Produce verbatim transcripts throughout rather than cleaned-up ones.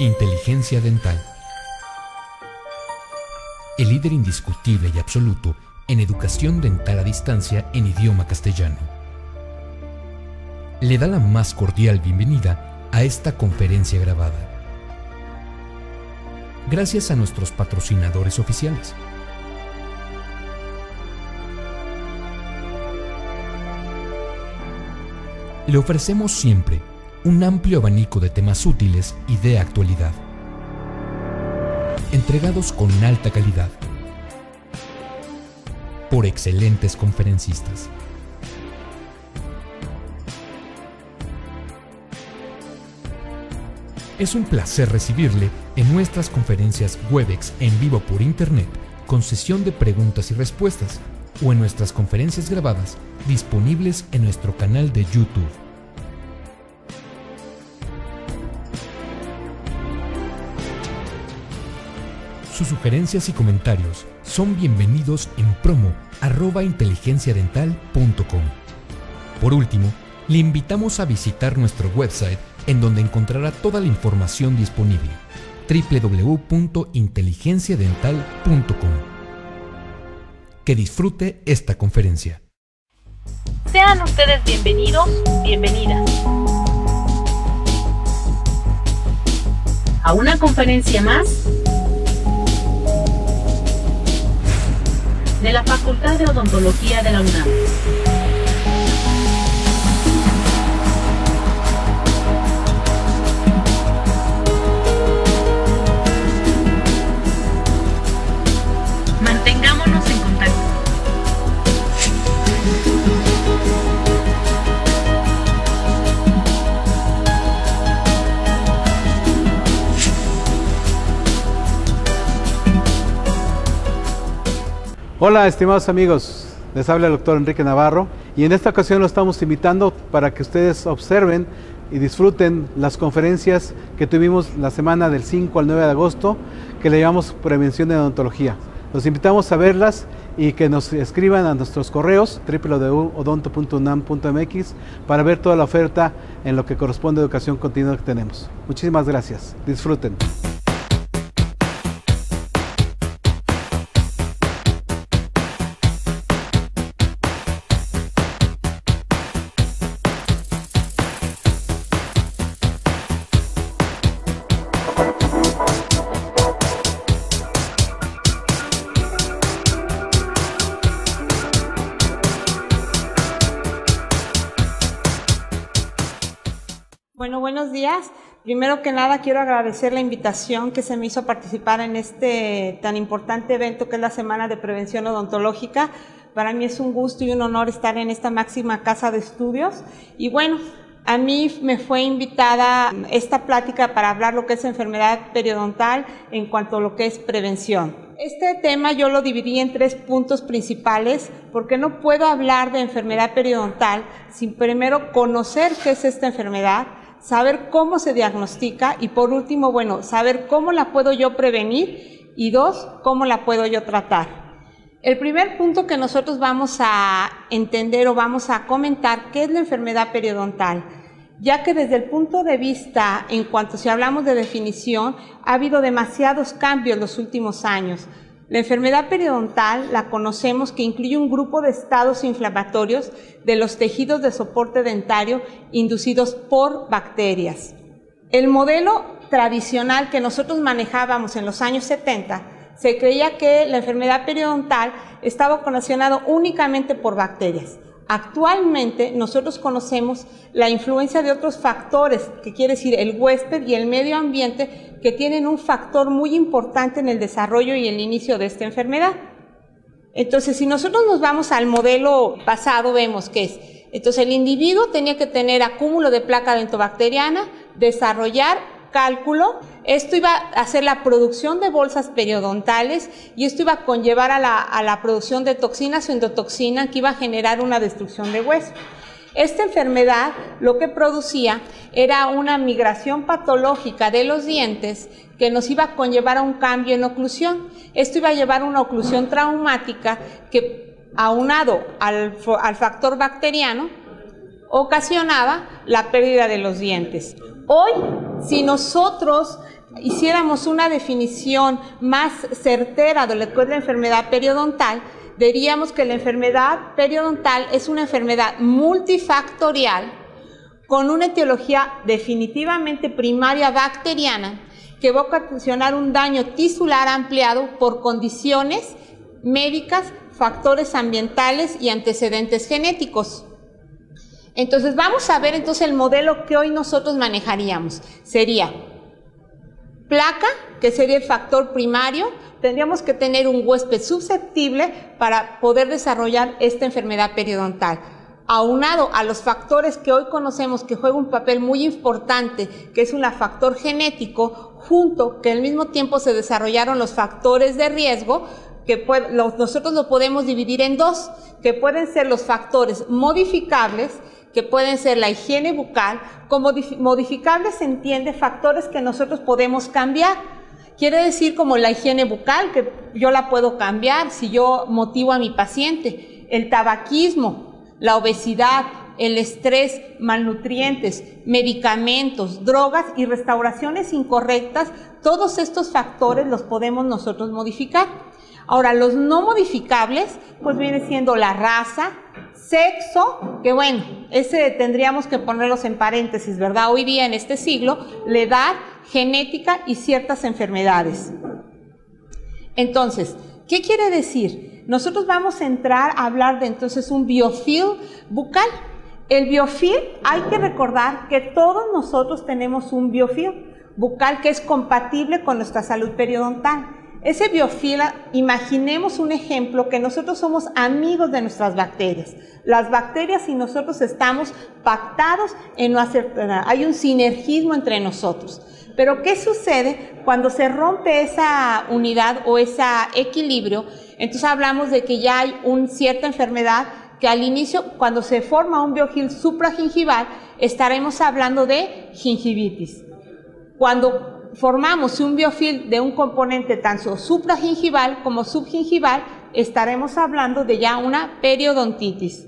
Inteligencia Dental. El líder indiscutible y absoluto en educación dental a distancia en idioma castellano. Le da la más cordial bienvenida a esta conferencia grabada. Gracias a nuestros patrocinadores oficiales. Le ofrecemos siempre un amplio abanico de temas útiles y de actualidad, entregados con alta calidad, por excelentes conferencistas. Es un placer recibirle en nuestras conferencias Webex en vivo por Internet, con sesión de preguntas y respuestas, o en nuestras conferencias grabadas disponibles en nuestro canal de YouTube. Sus sugerencias y comentarios son bienvenidos en promo arroba inteligenciadental punto com. Por último, le invitamos a visitar nuestro website en donde encontrará toda la información disponible, doble u doble u doble u punto inteligenciadental punto com. Que disfrute esta conferencia. Sean ustedes bienvenidos, bienvenidas a una conferencia más de la Facultad de Odontología de la UNAM. Mantengámonos en contacto. Hola, estimados amigos, les habla el doctor Enrique Navarro y en esta ocasión los estamos invitando para que ustedes observen y disfruten las conferencias que tuvimos la semana del cinco al nueve de agosto, que le llamamos Prevención de Odontología. Los invitamos a verlas y que nos escriban a nuestros correos doble u doble u doble u punto odonto punto unam punto m x para ver toda la oferta en lo que corresponde a educación continua que tenemos. Muchísimas gracias, disfruten. Bueno, buenos días. Primero que nada quiero agradecer la invitación que se me hizo a participar en este tan importante evento que es la Semana de Prevención Odontológica. Para mí es un gusto y un honor estar en esta máxima casa de estudios. Y bueno, a mí me fue invitada esta plática para hablar lo que es enfermedad periodontal en cuanto a lo que es prevención. Este tema yo lo dividí en tres puntos principales porque no puedo hablar de enfermedad periodontal sin primero conocer qué es esta enfermedad, saber cómo se diagnostica y por último, bueno, saber cómo la puedo yo prevenir y dos, cómo la puedo yo tratar. El primer punto que nosotros vamos a entender o vamos a comentar qué es la enfermedad periodontal, ya que desde el punto de vista, en cuanto si hablamos de definición, ha habido demasiados cambios en los últimos años. La enfermedad periodontal la conocemos que incluye un grupo de estados inflamatorios de los tejidos de soporte dentario inducidos por bacterias. El modelo tradicional que nosotros manejábamos en los años setenta, se creía que la enfermedad periodontal estaba ocasionada únicamente por bacterias. Actualmente nosotros conocemos la influencia de otros factores, que quiere decir el huésped y el medio ambiente, que tienen un factor muy importante en el desarrollo y el inicio de esta enfermedad. Entonces, si nosotros nos vamos al modelo pasado, vemos que es, entonces el individuo tenía que tener acúmulo de placa dentobacteriana, desarrollar cálculo, esto iba a hacer la producción de bolsas periodontales y esto iba a conllevar a la, a la producción de toxinas o endotoxina que iba a generar una destrucción de hueso. Esta enfermedad lo que producía era una migración patológica de los dientes que nos iba a conllevar a un cambio en oclusión. Esto iba a llevar a una oclusión traumática que, aunado al, al factor bacteriano, ocasionaba la pérdida de los dientes. Hoy, si nosotros hiciéramos una definición más certera de lo que es la enfermedad periodontal, diríamos que la enfermedad periodontal es una enfermedad multifactorial con una etiología definitivamente primaria bacteriana que va a ocasionar un daño tisular ampliado por condiciones médicas, factores ambientales y antecedentes genéticos. Entonces vamos a ver entonces el modelo que hoy nosotros manejaríamos. Sería placa, que sería el factor primario. Tendríamos que tener un huésped susceptible para poder desarrollar esta enfermedad periodontal. Aunado a los factores que hoy conocemos que juegan un papel muy importante, que es un factor genético, junto que al mismo tiempo se desarrollaron los factores de riesgo, que puede, los, nosotros lo podemos dividir en dos, que pueden ser los factores modificables, que pueden ser la higiene bucal. Como modificables se entiende factores que nosotros podemos cambiar. Quiere decir como la higiene bucal, que yo la puedo cambiar si yo motivo a mi paciente. El tabaquismo, la obesidad, el estrés, malnutrientes, medicamentos, drogas y restauraciones incorrectas, todos estos factores los podemos nosotros modificar. Ahora, los no modificables, pues viene siendo la raza, sexo, que bueno, ese tendríamos que ponerlos en paréntesis, ¿verdad? Hoy día en este siglo, la edad, genética y ciertas enfermedades. Entonces, ¿qué quiere decir? Nosotros vamos a entrar a hablar de entonces un biofilm bucal. El biofilm, hay que recordar que todos nosotros tenemos un biofilm bucal que es compatible con nuestra salud periodontal. Ese biofilm, imaginemos un ejemplo que nosotros somos amigos de nuestras bacterias. Las bacterias y nosotros estamos pactados en no hacer nada. Hay un sinergismo entre nosotros. Pero ¿qué sucede cuando se rompe esa unidad o ese equilibrio? Entonces hablamos de que ya hay una cierta enfermedad que al inicio, cuando se forma un biofilm supragingival, estaremos hablando de gingivitis. Cuando formamos un biofilm de un componente tanto supragingival como subgingival, estaremos hablando de ya una periodontitis.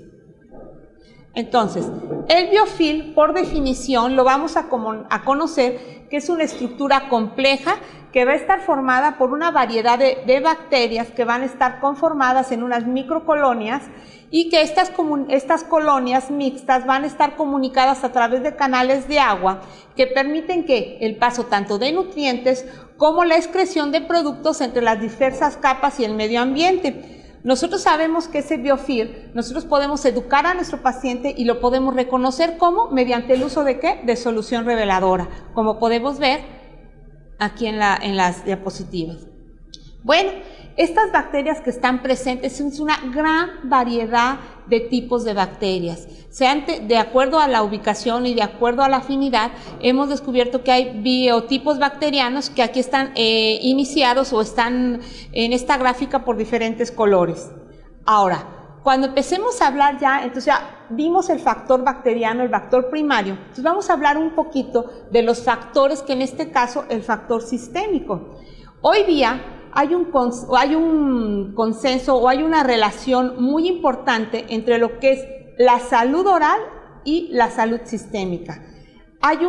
Entonces, el biofilm, por definición, lo vamos a, a conocer que es una estructura compleja que va a estar formada por una variedad de, de bacterias que van a estar conformadas en unas microcolonias y que estas, estas colonias mixtas van a estar comunicadas a través de canales de agua que permiten que el paso tanto de nutrientes como la excreción de productos entre las diversas capas y el medio ambiente. Nosotros sabemos que ese biofilm, nosotros podemos educar a nuestro paciente y lo podemos reconocer como mediante el uso de ¿qué? De solución reveladora, como podemos ver aquí en, la, en las diapositivas. Bueno, estas bacterias que están presentes es una gran variedad de tipos de bacterias. Sean de acuerdo a la ubicación y de acuerdo a la afinidad, hemos descubierto que hay biotipos bacterianos que aquí están eh, iniciados o están en esta gráfica por diferentes colores. Ahora, cuando empecemos a hablar ya, entonces ya vimos el factor bacteriano, el factor primario, entonces vamos a hablar un poquito de los factores que en este caso el factor sistémico. Hoy día Hay un, hay un consenso o hay una relación muy importante entre lo que es la salud oral y la salud sistémica. Hay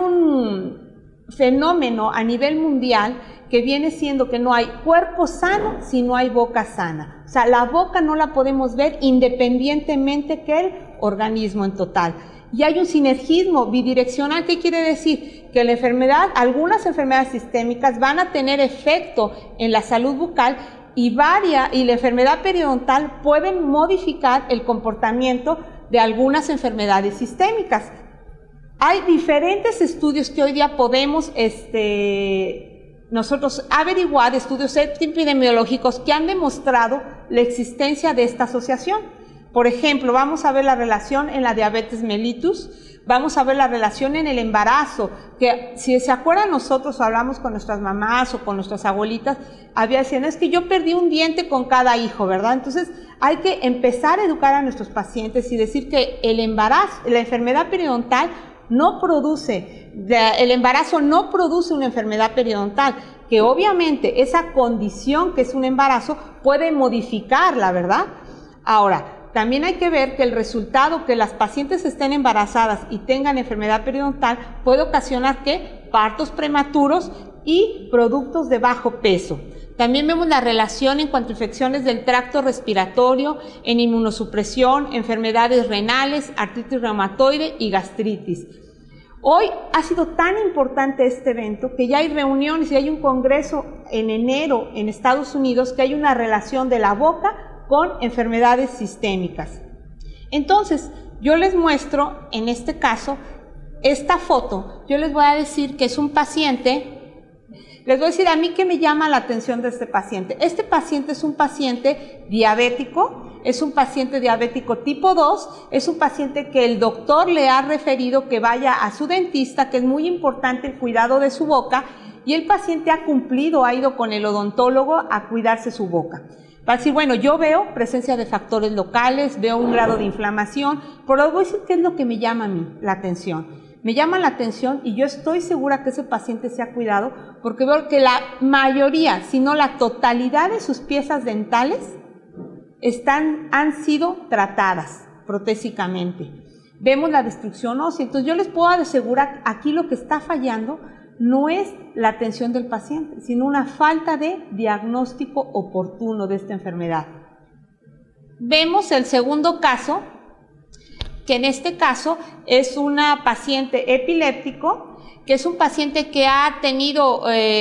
un fenómeno a nivel mundial que viene siendo que no hay cuerpo sano si no hay boca sana. O sea, la boca no la podemos ver independientemente que el organismo en total. Y hay un sinergismo bidireccional. ¿Qué quiere decir? Que la enfermedad, algunas enfermedades sistémicas van a tener efecto en la salud bucal y, varia, y la enfermedad periodontal puede modificar el comportamiento de algunas enfermedades sistémicas. Hay diferentes estudios que hoy día podemos este, nosotros averiguar, estudios epidemiológicos que han demostrado la existencia de esta asociación. Por ejemplo, vamos a ver la relación en la diabetes mellitus, vamos a ver la relación en el embarazo, que si se acuerdan nosotros hablamos con nuestras mamás o con nuestras abuelitas, había decían, es que yo perdí un diente con cada hijo, ¿verdad? Entonces hay que empezar a educar a nuestros pacientes y decir que el embarazo, la enfermedad periodontal no produce, el embarazo no produce una enfermedad periodontal, que obviamente esa condición que es un embarazo puede modificarla, ¿verdad? Ahora, también hay que ver que el resultado que las pacientes estén embarazadas y tengan enfermedad periodontal puede ocasionar ¿qué? Partos prematuros y productos de bajo peso. También vemos la relación en cuanto a infecciones del tracto respiratorio, en inmunosupresión, enfermedades renales, artritis reumatoide y gastritis. Hoy ha sido tan importante este evento que ya hay reuniones y hay un congreso en enero en Estados Unidos que hay una relación de la boca con enfermedades sistémicas. Entonces, yo les muestro en este caso esta foto. Yo les voy a decir que es un paciente. Les voy a decir a mí qué me llama la atención de este paciente. Este paciente es un paciente diabético, es un paciente diabético tipo dos, es un paciente que el doctor le ha referido que vaya a su dentista, que es muy importante el cuidado de su boca, y el paciente ha cumplido, ha ido con el odontólogo a cuidarse su boca. Va a decir, bueno, yo veo presencia de factores locales, veo un grado de inflamación, pero les voy a decir qué es lo que me llama a mí la atención. Me llama la atención y yo estoy segura que ese paciente se ha cuidado porque veo que la mayoría, si no la totalidad de sus piezas dentales están, han sido tratadas protésicamente. Vemos la destrucción ósea. Entonces yo les puedo asegurar aquí lo que está fallando no es la atención del paciente, sino una falta de diagnóstico oportuno de esta enfermedad. Vemos el segundo caso, que en este caso es una paciente epiléptico, que es un paciente que ha tenido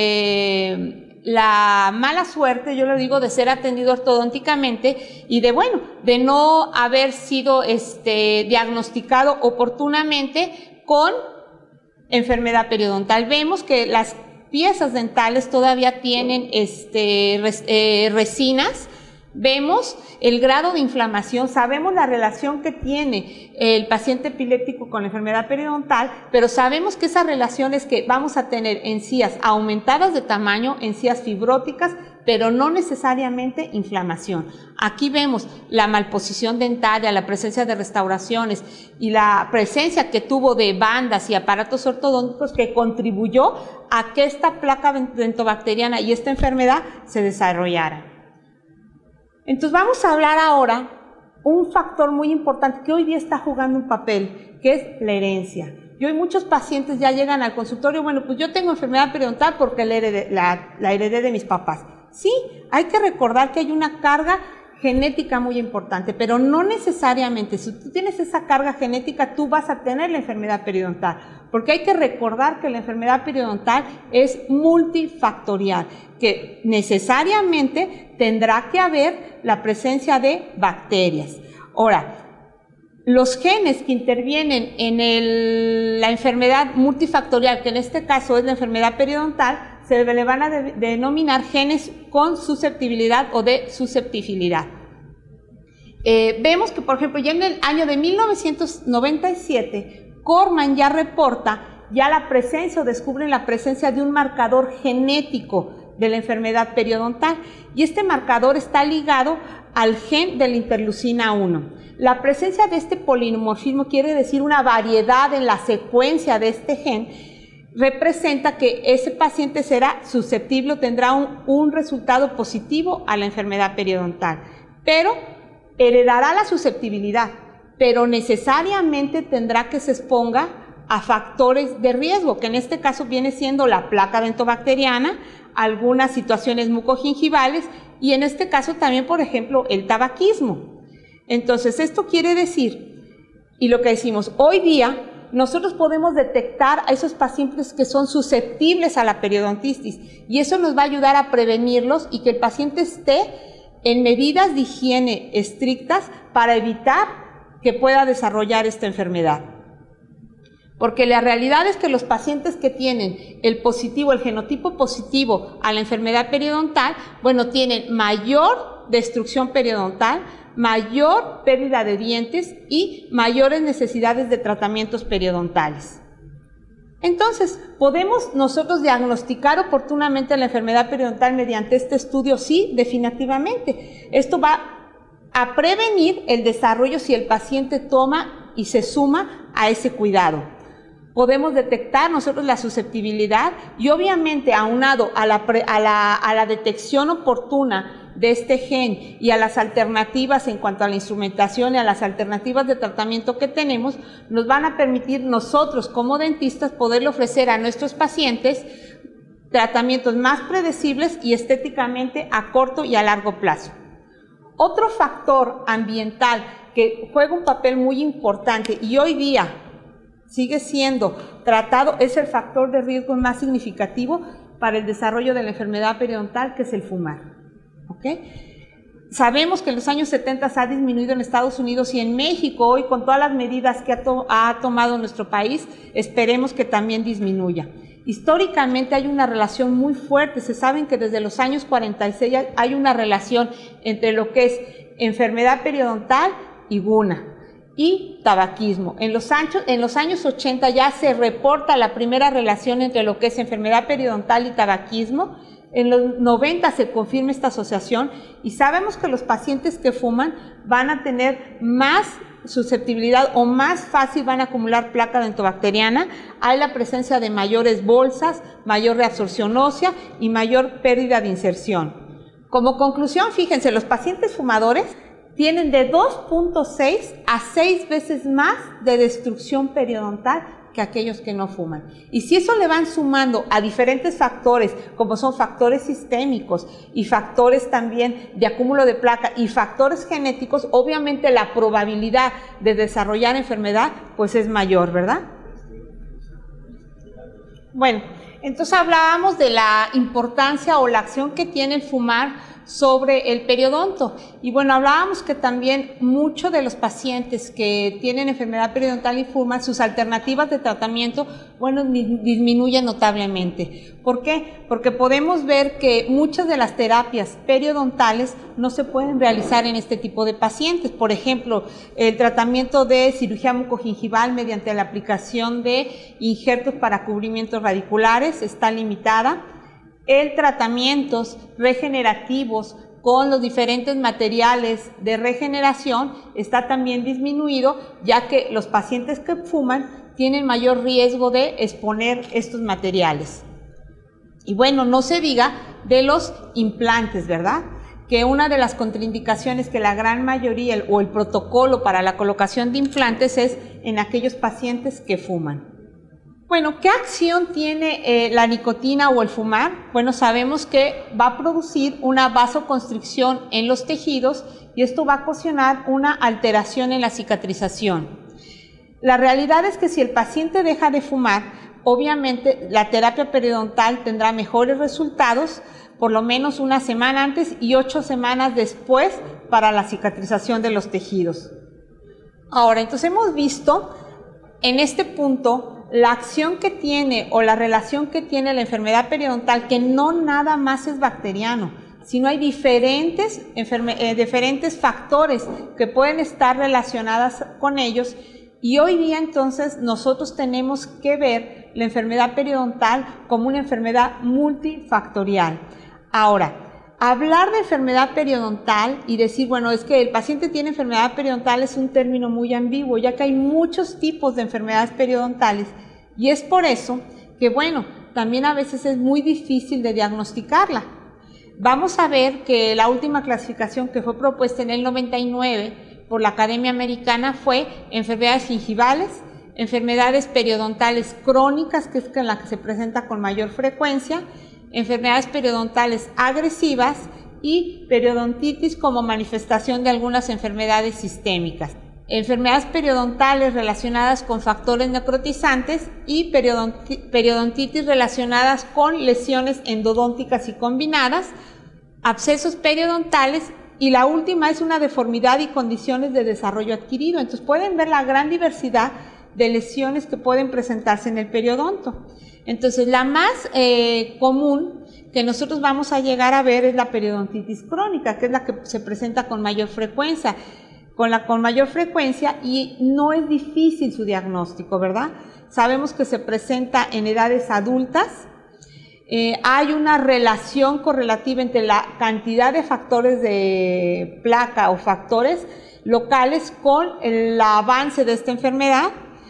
eh, la mala suerte, yo lo digo, de ser atendido ortodónticamente y de, bueno, de no haber sido este, diagnosticado oportunamente con enfermedad periodontal. Vemos que las piezas dentales todavía tienen este, res, eh, resinas. Vemos el grado de inflamación, sabemos la relación que tiene el paciente epiléptico con la enfermedad periodontal, pero sabemos que esa relación es que vamos a tener encías aumentadas de tamaño, encías fibróticas, pero no necesariamente inflamación. Aquí vemos la malposición dentaria, la presencia de restauraciones y la presencia que tuvo de bandas y aparatos ortodónticos que contribuyó a que esta placa dentobacteriana y esta enfermedad se desarrollara. Entonces vamos a hablar ahora un factor muy importante que hoy día está jugando un papel, que es la herencia. Y hoy muchos pacientes ya llegan al consultorio, bueno, pues yo tengo enfermedad periodontal porque la heredé, la, la heredé de mis papás. Sí, hay que recordar que hay una carga genética muy importante, pero no necesariamente, si tú tienes esa carga genética, tú vas a tener la enfermedad periodontal, porque hay que recordar que la enfermedad periodontal es multifactorial, que necesariamente tendrá que haber la presencia de bacterias. Ahora, los genes que intervienen en el, la enfermedad multifactorial, que en este caso es la enfermedad periodontal, se le van a de, denominar genes con susceptibilidad o de susceptibilidad. Eh, vemos que, por ejemplo, ya en el año de mil novecientos noventa y siete, Corman ya reporta ya la presencia o descubren la presencia de un marcador genético de la enfermedad periodontal, y este marcador está ligado al gen de la interleucina uno. La presencia de este polimorfismo quiere decir una variedad en la secuencia de este gen, representa que ese paciente será susceptible o tendrá un, un resultado positivo a la enfermedad periodontal, pero heredará la susceptibilidad, pero necesariamente tendrá que se exponga a factores de riesgo, que en este caso viene siendo la placa dentobacteriana, algunas situaciones mucogingivales y en este caso también, por ejemplo, el tabaquismo. Entonces, esto quiere decir, y lo que decimos, hoy día nosotros podemos detectar a esos pacientes que son susceptibles a la periodontitis y eso nos va a ayudar a prevenirlos y que el paciente esté en medidas de higiene estrictas para evitar que pueda desarrollar esta enfermedad. Porque la realidad es que los pacientes que tienen el positivo, el genotipo positivo a la enfermedad periodontal, bueno, tienen mayor destrucción periodontal, mayor pérdida de dientes y mayores necesidades de tratamientos periodontales. Entonces, ¿podemos nosotros diagnosticar oportunamente la enfermedad periodontal mediante este estudio? Sí, definitivamente. Esto va a prevenir el desarrollo si el paciente toma y se suma a ese cuidado. Podemos detectar nosotros la susceptibilidad y obviamente aunado a la, a la, a la detección oportuna de este gen y a las alternativas en cuanto a la instrumentación y a las alternativas de tratamiento que tenemos, nos van a permitir nosotros como dentistas poderle ofrecer a nuestros pacientes tratamientos más predecibles y estéticamente a corto y a largo plazo. Otro factor ambiental que juega un papel muy importante y hoy día sigue siendo tratado es el factor de riesgo más significativo para el desarrollo de la enfermedad periodontal, que es el fumar. ¿Okay? Sabemos que en los años setenta ha disminuido en Estados Unidos y en México hoy, con todas las medidas que ha, to ha tomado nuestro país, esperemos que también disminuya. Históricamente hay una relación muy fuerte, se saben que desde los años cuarenta y seis hay una relación entre lo que es enfermedad periodontal y guna y tabaquismo. En los, años, en los años ochenta ya se reporta la primera relación entre lo que es enfermedad periodontal y tabaquismo. En los noventa se confirma esta asociación y sabemos que los pacientes que fuman van a tener más susceptibilidad o más fácil van a acumular placa dentobacteriana. Hay la presencia de mayores bolsas, mayor reabsorción ósea y mayor pérdida de inserción. Como conclusión, fíjense, los pacientes fumadores tienen de dos punto seis a seis veces más de destrucción periodontal que aquellos que no fuman. Y si eso le van sumando a diferentes factores, como son factores sistémicos y factores también de acúmulo de placa y factores genéticos, obviamente la probabilidad de desarrollar enfermedad pues es mayor, ¿verdad? Bueno, entonces hablábamos de la importancia o la acción que tiene el fumar sobre el periodonto. Y bueno, hablábamos que también muchos de los pacientes que tienen enfermedad periodontal y fuman, sus alternativas de tratamiento, bueno, disminuyen notablemente. ¿Por qué? Porque podemos ver que muchas de las terapias periodontales no se pueden realizar en este tipo de pacientes. Por ejemplo, el tratamiento de cirugía mucogingival mediante la aplicación de injertos para cubrimientos radiculares está limitada. El tratamientos regenerativos con los diferentes materiales de regeneración está también disminuido, ya que los pacientes que fuman tienen mayor riesgo de exponer estos materiales. Y bueno, no se diga de los implantes, ¿verdad? Que una de las contraindicaciones que la gran mayoría el, o el protocolo para la colocación de implantes es en aquellos pacientes que fuman. Bueno, ¿qué acción tiene eh, la nicotina o el fumar? Bueno, sabemos que va a producir una vasoconstricción en los tejidos y esto va a ocasionar una alteración en la cicatrización. La realidad es que si el paciente deja de fumar, obviamente la terapia periodontal tendrá mejores resultados, por lo menos una semana antes y ocho semanas después para la cicatrización de los tejidos. Ahora, entonces hemos visto en este punto la acción que tiene o la relación que tiene la enfermedad periodontal, que no nada más es bacteriano, sino hay diferentes, eh, diferentes factores que pueden estar relacionadas con ellos. Y hoy día entonces nosotros tenemos que ver la enfermedad periodontal como una enfermedad multifactorial. Ahora, hablar de enfermedad periodontal y decir, bueno, es que el paciente tiene enfermedad periodontal es un término muy ambiguo, ya que hay muchos tipos de enfermedades periodontales y es por eso que, bueno, también a veces es muy difícil de diagnosticarla. Vamos a ver que la última clasificación que fue propuesta en el noventa y nueve por la Academia Americana fue enfermedades gingivales, enfermedades periodontales crónicas, que es la que se presenta con mayor frecuencia, enfermedades periodontales agresivas y periodontitis como manifestación de algunas enfermedades sistémicas. Enfermedades periodontales relacionadas con factores necrotizantes y periodonti periodontitis relacionadas con lesiones endodónticas y combinadas, abscesos periodontales y la última es una deformidad y condiciones de desarrollo adquirido. Entonces pueden ver la gran diversidad de lesiones que pueden presentarse en el periodonto. Entonces, la más eh, común que nosotros vamos a llegar a ver es la periodontitis crónica, que es la que se presenta con mayor frecuencia, con la con mayor frecuencia y no es difícil su diagnóstico, ¿verdad? Sabemos que se presenta en edades adultas. Eh, hay una relación correlativa entre la cantidad de factores de placa o factores locales con el avance de esta enfermedad.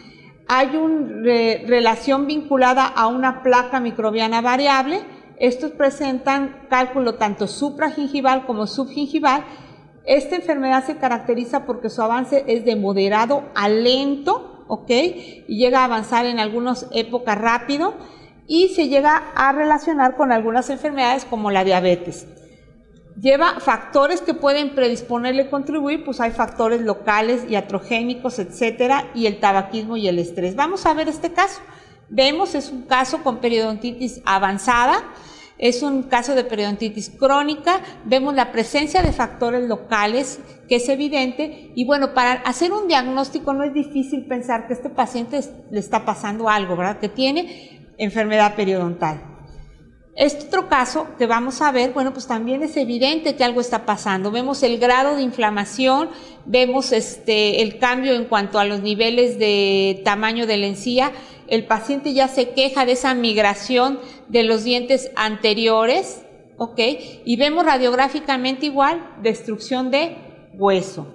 Hay una eh, relación vinculada a una placa microbiana variable. Estos presentan cálculo tanto supragingival como subgingival. Esta enfermedad se caracteriza porque su avance es de moderado a lento, ¿ok? Y llega a avanzar en algunas épocas rápido. y se llega a relacionar con algunas enfermedades como la diabetes. Lleva factores que pueden predisponerle y contribuir, pues hay factores locales, iatrogénicos, etcétera, y el tabaquismo y el estrés. Vamos a ver este caso. Vemos, es un caso con periodontitis avanzada, es un caso de periodontitis crónica, vemos la presencia de factores locales, que es evidente, y bueno, para hacer un diagnóstico no es difícil pensar que este paciente le está pasando algo, ¿verdad? Que tiene enfermedad periodontal. Este otro caso que vamos a ver, bueno, pues también es evidente que algo está pasando. Vemos el grado de inflamación, vemos este, el cambio en cuanto a los niveles de tamaño de la encía. El paciente ya se queja de esa migración de los dientes anteriores, ¿ok? Y vemos radiográficamente igual destrucción de hueso.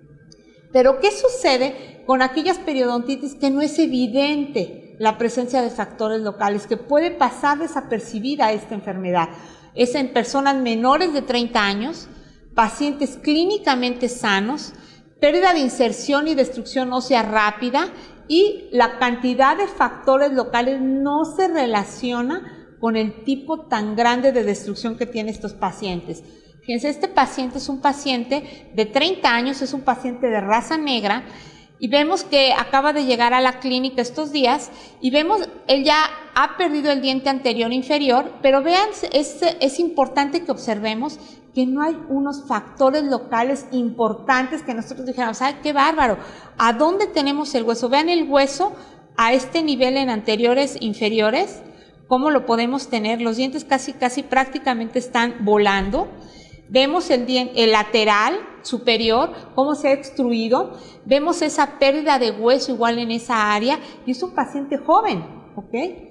Pero ¿qué sucede con aquellas periodontitis que no es evidente la presencia de factores locales, que puede pasar desapercibida esta enfermedad? Es en personas menores de treinta años, pacientes clínicamente sanos, pérdida de inserción y destrucción ósea rápida, y la cantidad de factores locales no se relaciona con el tipo tan grande de destrucción que tienen estos pacientes. Fíjense, este paciente es un paciente de treinta años, es un paciente de raza negra, y vemos que acaba de llegar a la clínica estos días, y vemos, él ya ha perdido el diente anterior inferior, pero vean, es, es importante que observemos que no hay unos factores locales importantes que nosotros dijéramos, ¡ay, qué bárbaro! ¿A dónde tenemos el hueso? Vean el hueso a este nivel en anteriores inferiores, cómo lo podemos tener, los dientes casi, casi prácticamente están volando. Vemos el, diente, el lateral superior, cómo se ha extruido, vemos esa pérdida de hueso igual en esa área, y es un paciente joven, ¿ok?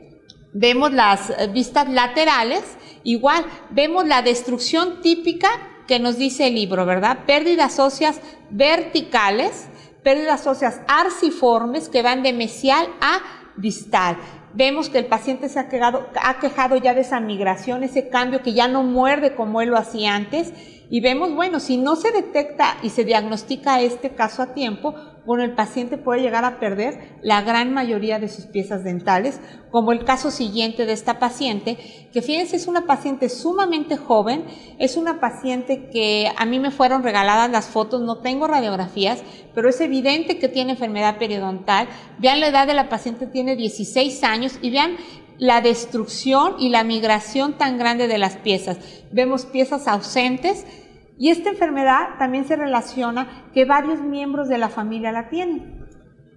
Vemos las vistas laterales, igual, vemos la destrucción típica que nos dice el libro, ¿verdad? Pérdidas óseas verticales, pérdidas óseas arciformes que van de mesial a distal. Vemos que el paciente se ha quejado, ha quejado ya de esa migración, ese cambio que ya no muerde como él lo hacía antes, y vemos, bueno, si no se detecta y se diagnostica este caso a tiempo, bueno, el paciente puede llegar a perder la gran mayoría de sus piezas dentales, como el caso siguiente de esta paciente, que fíjense, es una paciente sumamente joven, es una paciente que a mí me fueron regaladas las fotos, no tengo radiografías, pero es evidente que tiene enfermedad periodontal. Vean la edad de la paciente, tiene dieciséis años, y vean la destrucción y la migración tan grande de las piezas. Vemos piezas ausentes, y esta enfermedad también se relaciona que varios miembros de la familia la tienen.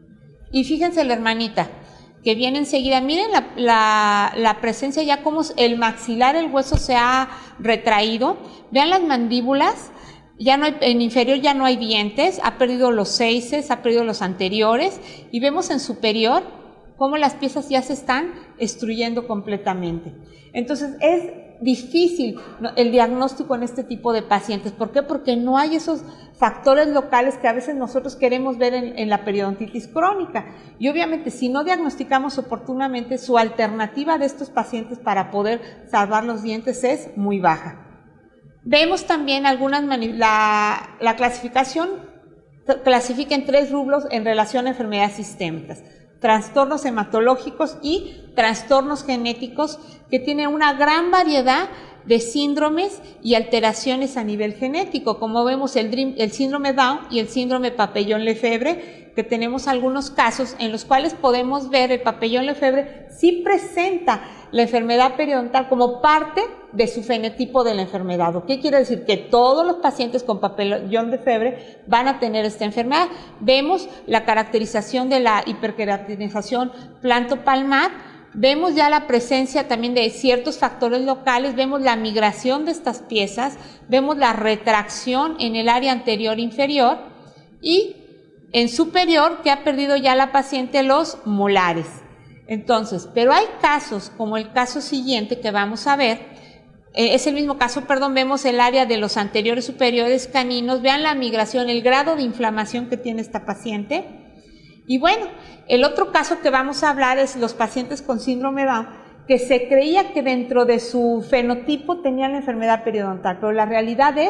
Y fíjense la hermanita que viene enseguida, miren la, la, la presencia ya como el maxilar, el hueso se ha retraído, vean las mandíbulas, ya no hay, en inferior ya no hay dientes, ha perdido los seises, ha perdido los anteriores, y vemos en superior cómo las piezas ya se están destruyendo completamente. Entonces es difícil el diagnóstico en este tipo de pacientes. ¿Por qué? Porque no hay esos factores locales que a veces nosotros queremos ver en, en la periodontitis crónica. Y obviamente si no diagnosticamos oportunamente, su alternativa de estos pacientes para poder salvar los dientes es muy baja. Vemos también algunas, la, la clasificación clasifica en tres rubros en relación a enfermedades sistémicas: trastornos hematológicos y trastornos genéticos, que tienen una gran variedad de síndromes y alteraciones a nivel genético, como vemos el, dream, el síndrome Down y el síndrome Papillon-Lefebvre, que tenemos algunos casos en los cuales podemos ver el Papillon-Lefebvre sí presenta la enfermedad periodontal como parte de su fenotipo de la enfermedad. ¿Qué quiere decir? Que todos los pacientes con Papillon-Lefebvre van a tener esta enfermedad. Vemos la caracterización de la hiperqueratinización plantopalmar, vemos ya la presencia también de ciertos factores locales, vemos la migración de estas piezas, vemos la retracción en el área anterior inferior, y en superior que ha perdido ya la paciente los molares. Entonces, pero hay casos como el caso siguiente que vamos a ver, eh, es el mismo caso, perdón, vemos el área de los anteriores superiores caninos, vean la migración, el grado de inflamación que tiene esta paciente. Y bueno, el otro caso que vamos a hablar es los pacientes con síndrome Down, que se creía que dentro de su fenotipo tenían la enfermedad periodontal, pero la realidad es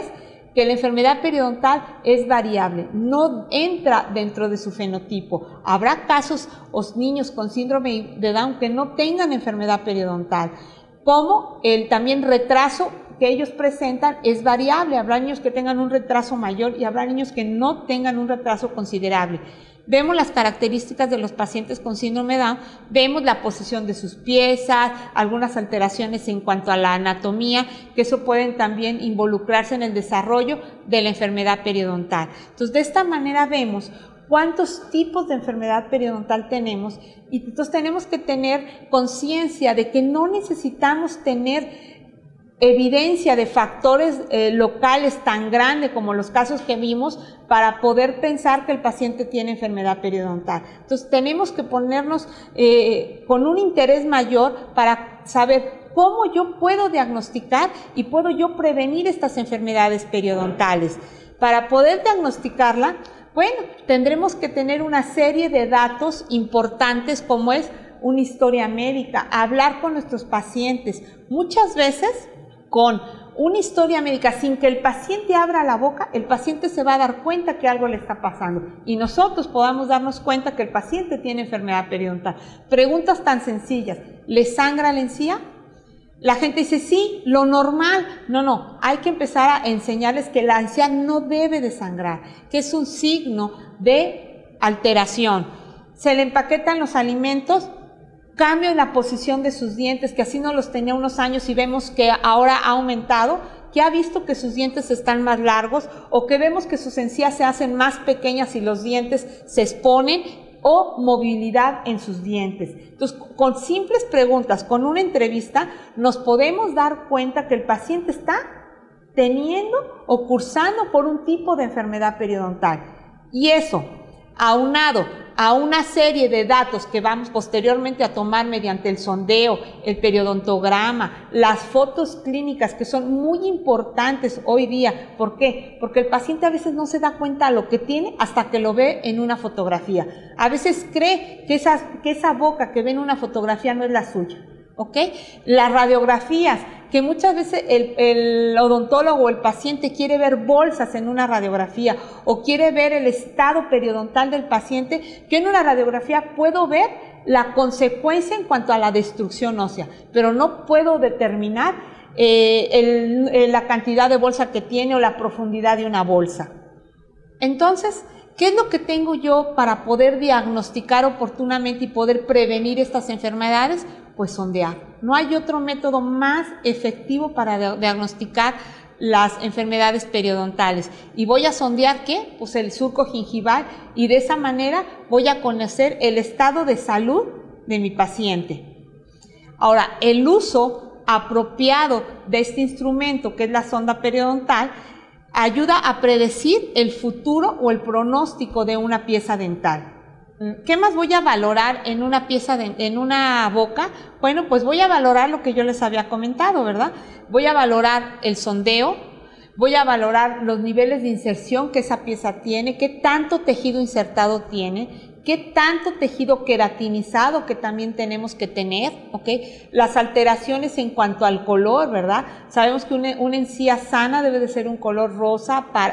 que la enfermedad periodontal es variable, no entra dentro de su fenotipo. Habrá casos o niños con síndrome de Down que no tengan enfermedad periodontal, como el también retraso que ellos presentan es variable. Habrá niños que tengan un retraso mayor y habrá niños que no tengan un retraso considerable. Vemos las características de los pacientes con síndrome de Down, vemos la posición de sus piezas, algunas alteraciones en cuanto a la anatomía, que eso pueden también involucrarse en el desarrollo de la enfermedad periodontal. Entonces, de esta manera vemos cuántos tipos de enfermedad periodontal tenemos y entonces tenemos que tener conciencia de que no necesitamos tener evidencia de factores eh, locales tan grande como los casos que vimos para poder pensar que el paciente tiene enfermedad periodontal. Entonces tenemos que ponernos eh, con un interés mayor para saber cómo yo puedo diagnosticar y puedo yo prevenir estas enfermedades periodontales. Para poder diagnosticarla, bueno, tendremos que tener una serie de datos importantes como es una historia médica, hablar con nuestros pacientes. Muchas veces con una historia médica sin que el paciente abra la boca, el paciente se va a dar cuenta que algo le está pasando y nosotros podamos darnos cuenta que el paciente tiene enfermedad periodontal. Preguntas tan sencillas, ¿le sangra la encía? La gente dice, sí, lo normal. No, no, hay que empezar a enseñarles que la encía no debe de sangrar, que es un signo de alteración. Se le empaquetan los alimentos, cambio en la posición de sus dientes, que así no los tenía unos años y vemos que ahora ha aumentado, que ha visto que sus dientes están más largos o que vemos que sus encías se hacen más pequeñas y los dientes se exponen, o movilidad en sus dientes. Entonces, con simples preguntas, con una entrevista, nos podemos dar cuenta que el paciente está teniendo o cursando por un tipo de enfermedad periodontal. Y eso, aunado a una serie de datos que vamos posteriormente a tomar mediante el sondeo, el periodontograma, las fotos clínicas que son muy importantes hoy día. ¿Por qué? Porque el paciente a veces no se da cuenta de lo que tiene hasta que lo ve en una fotografía. A veces cree que esa, que esa boca que ve en una fotografía no es la suya. ¿Ok? Las radiografías, que muchas veces el, el odontólogo o el paciente quiere ver bolsas en una radiografía o quiere ver el estado periodontal del paciente, yo en una radiografía puedo ver la consecuencia en cuanto a la destrucción ósea, pero no puedo determinar eh, el, el, la cantidad de bolsa que tiene o la profundidad de una bolsa. Entonces, ¿qué es lo que tengo yo para poder diagnosticar oportunamente y poder prevenir estas enfermedades? Pues sondear. No hay otro método más efectivo para diagnosticar las enfermedades periodontales. ¿Y voy a sondear qué? Pues el surco gingival, y de esa manera voy a conocer el estado de salud de mi paciente. Ahora, el uso apropiado de este instrumento, que es la sonda periodontal, ayuda a predecir el futuro o el pronóstico de una pieza dental. ¿Qué más voy a valorar en una pieza, de, en una boca? Bueno, pues voy a valorar lo que yo les había comentado, ¿verdad? Voy a valorar el sondeo, voy a valorar los niveles de inserción que esa pieza tiene, qué tanto tejido insertado tiene, qué tanto tejido queratinizado que también tenemos que tener, ¿ok? Las alteraciones en cuanto al color, ¿verdad? Sabemos que una, una encía sana debe de ser un color rosa para,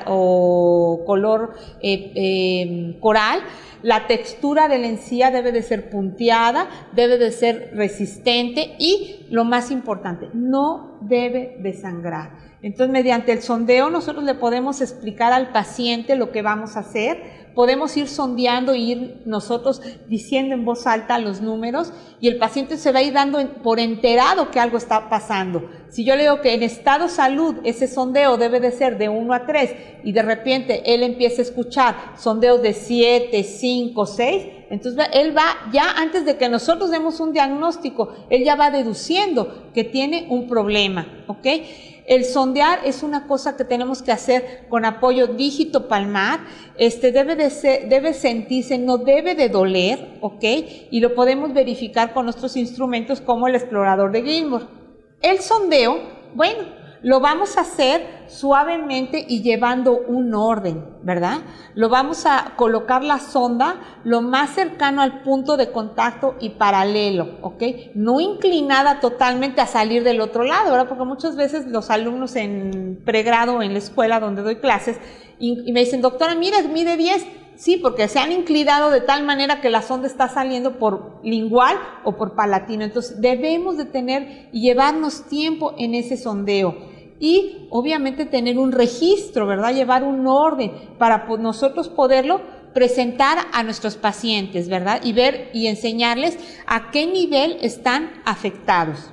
o color eh, eh, coral. La textura de la encía debe de ser punteada, debe de ser resistente y, lo más importante, no debe de sangrar. Entonces, mediante el sondeo nosotros le podemos explicar al paciente lo que vamos a hacer, podemos ir sondeando e ir nosotros diciendo en voz alta los números y el paciente se va a ir dando por enterado que algo está pasando. Si yo le digo que en estado salud ese sondeo debe de ser de uno a tres y de repente él empieza a escuchar sondeos de siete, cinco, seis, entonces él va ya antes de que nosotros demos un diagnóstico, él ya va deduciendo que tiene un problema, ¿ok? El sondear es una cosa que tenemos que hacer con apoyo dígito palmar, este debe de ser, debe sentirse, no debe de doler, ¿ok? Y lo podemos verificar con nuestros instrumentos como el explorador de Gilmore. El sondeo, bueno, Lo vamos a hacer suavemente y llevando un orden, ¿verdad? Lo vamos a colocar la sonda lo más cercano al punto de contacto y paralelo, ¿ok? No inclinada totalmente a salir del otro lado, ¿verdad? Porque muchas veces los alumnos en pregrado en la escuela donde doy clases y, y me dicen, doctora, mire, mide diez. Sí, porque se han inclinado de tal manera que la sonda está saliendo por lingual o por palatino. Entonces debemos de tener y llevarnos tiempo en ese sondeo y obviamente tener un registro, ¿verdad? Llevar un orden para pues, nosotros poderlo presentar a nuestros pacientes, ¿verdad? Y ver y enseñarles a qué nivel están afectados.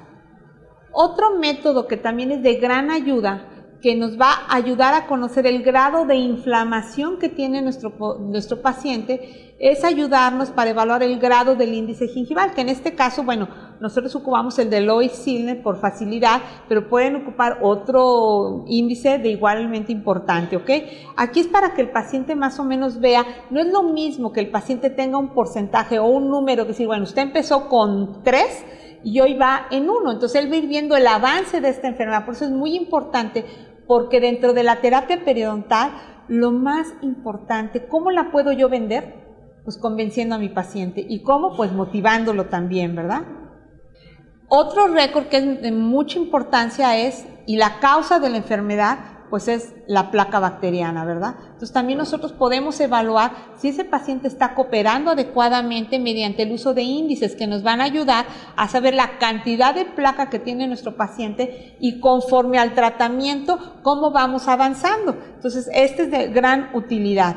Otro método que también es de gran ayuda, que nos va a ayudar a conocer el grado de inflamación que tiene nuestro, nuestro paciente, es ayudarnos para evaluar el grado del índice gingival, que en este caso, bueno, nosotros ocupamos el de Loeys-Zillner por facilidad, pero pueden ocupar otro índice de igualmente importante, ¿ok? Aquí es para que el paciente más o menos vea, no es lo mismo que el paciente tenga un porcentaje o un número, que decir, bueno, usted empezó con tres, y hoy va en uno, entonces él va a ir viendo el avance de esta enfermedad. Por eso es muy importante, porque dentro de la terapia periodontal, lo más importante, ¿cómo la puedo yo vender? Pues convenciendo a mi paciente. ¿Y cómo? Pues motivándolo también, ¿verdad? Otro récord que es de mucha importancia es, y la causa de la enfermedad, pues es la placa bacteriana, ¿verdad? Entonces también nosotros podemos evaluar si ese paciente está cooperando adecuadamente mediante el uso de índices que nos van a ayudar a saber la cantidad de placa que tiene nuestro paciente y conforme al tratamiento, cómo vamos avanzando. Entonces, este es de gran utilidad.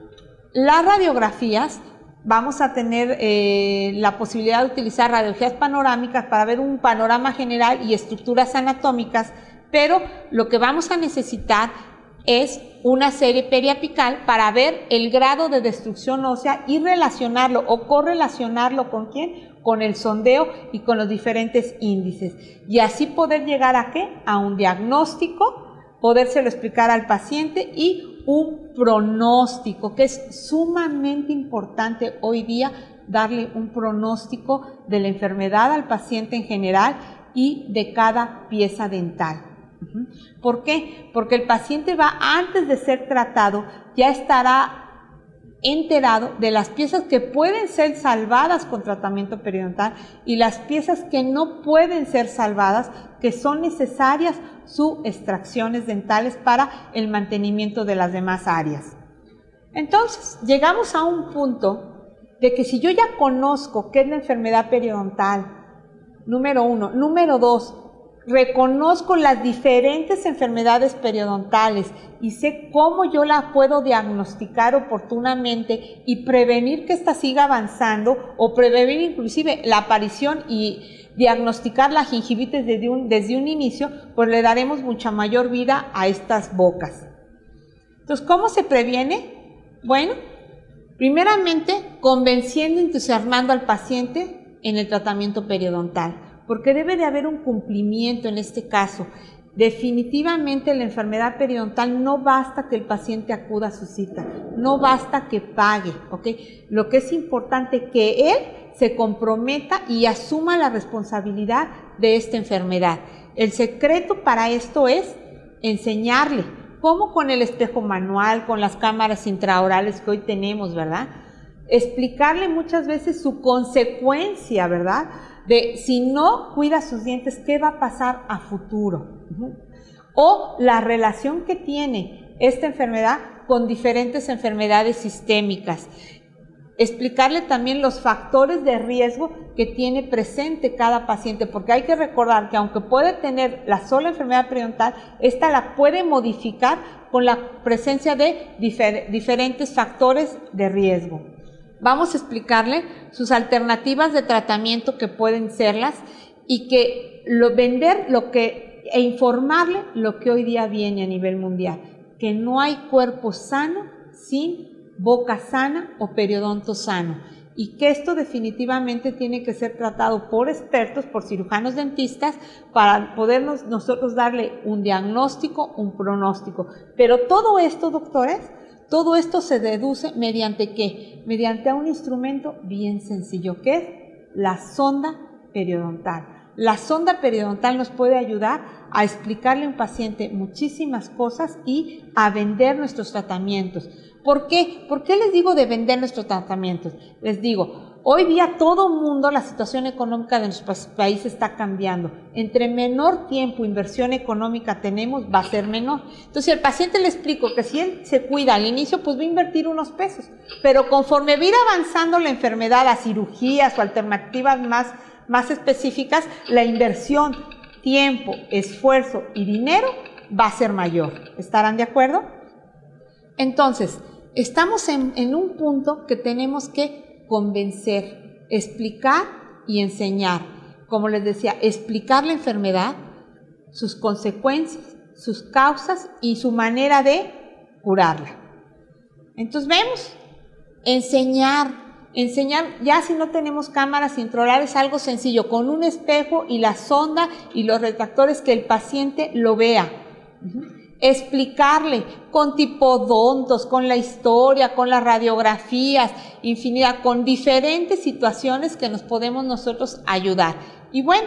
Las radiografías, vamos a tener eh, la posibilidad de utilizar radiografías panorámicas para ver un panorama general y estructuras anatómicas, pero lo que vamos a necesitar es una serie periapical para ver el grado de destrucción ósea y relacionarlo o correlacionarlo ¿con quién? Con el sondeo y con los diferentes índices. Y así poder llegar a ¿qué? A un diagnóstico, podérselo explicar al paciente y un pronóstico, que es sumamente importante hoy día darle un pronóstico de la enfermedad al paciente en general y de cada pieza dental. ¿Por qué? Porque el paciente va, antes de ser tratado, ya estará enterado de las piezas que pueden ser salvadas con tratamiento periodontal y las piezas que no pueden ser salvadas, que son necesarias sus extracciones dentales para el mantenimiento de las demás áreas. Entonces, llegamos a un punto de que si yo ya conozco qué es la enfermedad periodontal, número uno, número dos, reconozco las diferentes enfermedades periodontales y sé cómo yo la puedo diagnosticar oportunamente y prevenir que ésta siga avanzando o prevenir inclusive la aparición y diagnosticar la gingivitis desde un, desde un inicio, pues le daremos mucha mayor vida a estas bocas. Entonces, ¿cómo se previene? Bueno, primeramente convenciendo y entusiasmando al paciente en el tratamiento periodontal, porque debe de haber un cumplimiento en este caso. Definitivamente la enfermedad periodontal no basta que el paciente acuda a su cita, no basta que pague, ¿ok? Lo que es importante es que él se comprometa y asuma la responsabilidad de esta enfermedad. El secreto para esto es enseñarle, como con el espejo manual, con las cámaras intraorales que hoy tenemos, ¿verdad? Explicarle muchas veces su consecuencia, ¿verdad? De si no cuida sus dientes, ¿qué va a pasar a futuro? Uh-huh. O la relación que tiene esta enfermedad con diferentes enfermedades sistémicas. Explicarle también los factores de riesgo que tiene presente cada paciente, porque hay que recordar que aunque puede tener la sola enfermedad periodontal, esta la puede modificar con la presencia de difer- diferentes factores de riesgo. Vamos a explicarle sus alternativas de tratamiento que pueden serlas y que lo, vender lo que, e informarle lo que hoy día viene a nivel mundial, que no hay cuerpo sano sin boca sana o periodonto sano y que esto definitivamente tiene que ser tratado por expertos, por cirujanos dentistas, para podernos nosotros darle un diagnóstico, un pronóstico. Pero todo esto, doctores, todo esto se deduce mediante ¿qué? Mediante un instrumento bien sencillo, que es la sonda periodontal. La sonda periodontal nos puede ayudar a explicarle a un paciente muchísimas cosas y a vender nuestros tratamientos. ¿Por qué? ¿Por qué les digo de vender nuestros tratamientos? Les digo, hoy día todo mundo, la situación económica de nuestro país está cambiando. Entre menor tiempo, inversión económica tenemos, va a ser menor. Entonces, si al paciente le explico que si él se cuida al inicio, pues va a invertir unos pesos. Pero conforme va a ir avanzando la enfermedad a cirugías o alternativas más, más específicas, la inversión, tiempo, esfuerzo y dinero va a ser mayor. ¿Estarán de acuerdo? Entonces, estamos en, en un punto que tenemos que convencer, explicar y enseñar. Como les decía, explicar la enfermedad, sus consecuencias, sus causas y su manera de curarla. Entonces vemos, enseñar, enseñar, ya si no tenemos cámaras intraorales es algo sencillo, con un espejo y la sonda y los retractores que el paciente lo vea. Uh-huh. Explicarle con tipodontos, con la historia, con las radiografías, infinidad, con diferentes situaciones que nos podemos nosotros ayudar. Y bueno,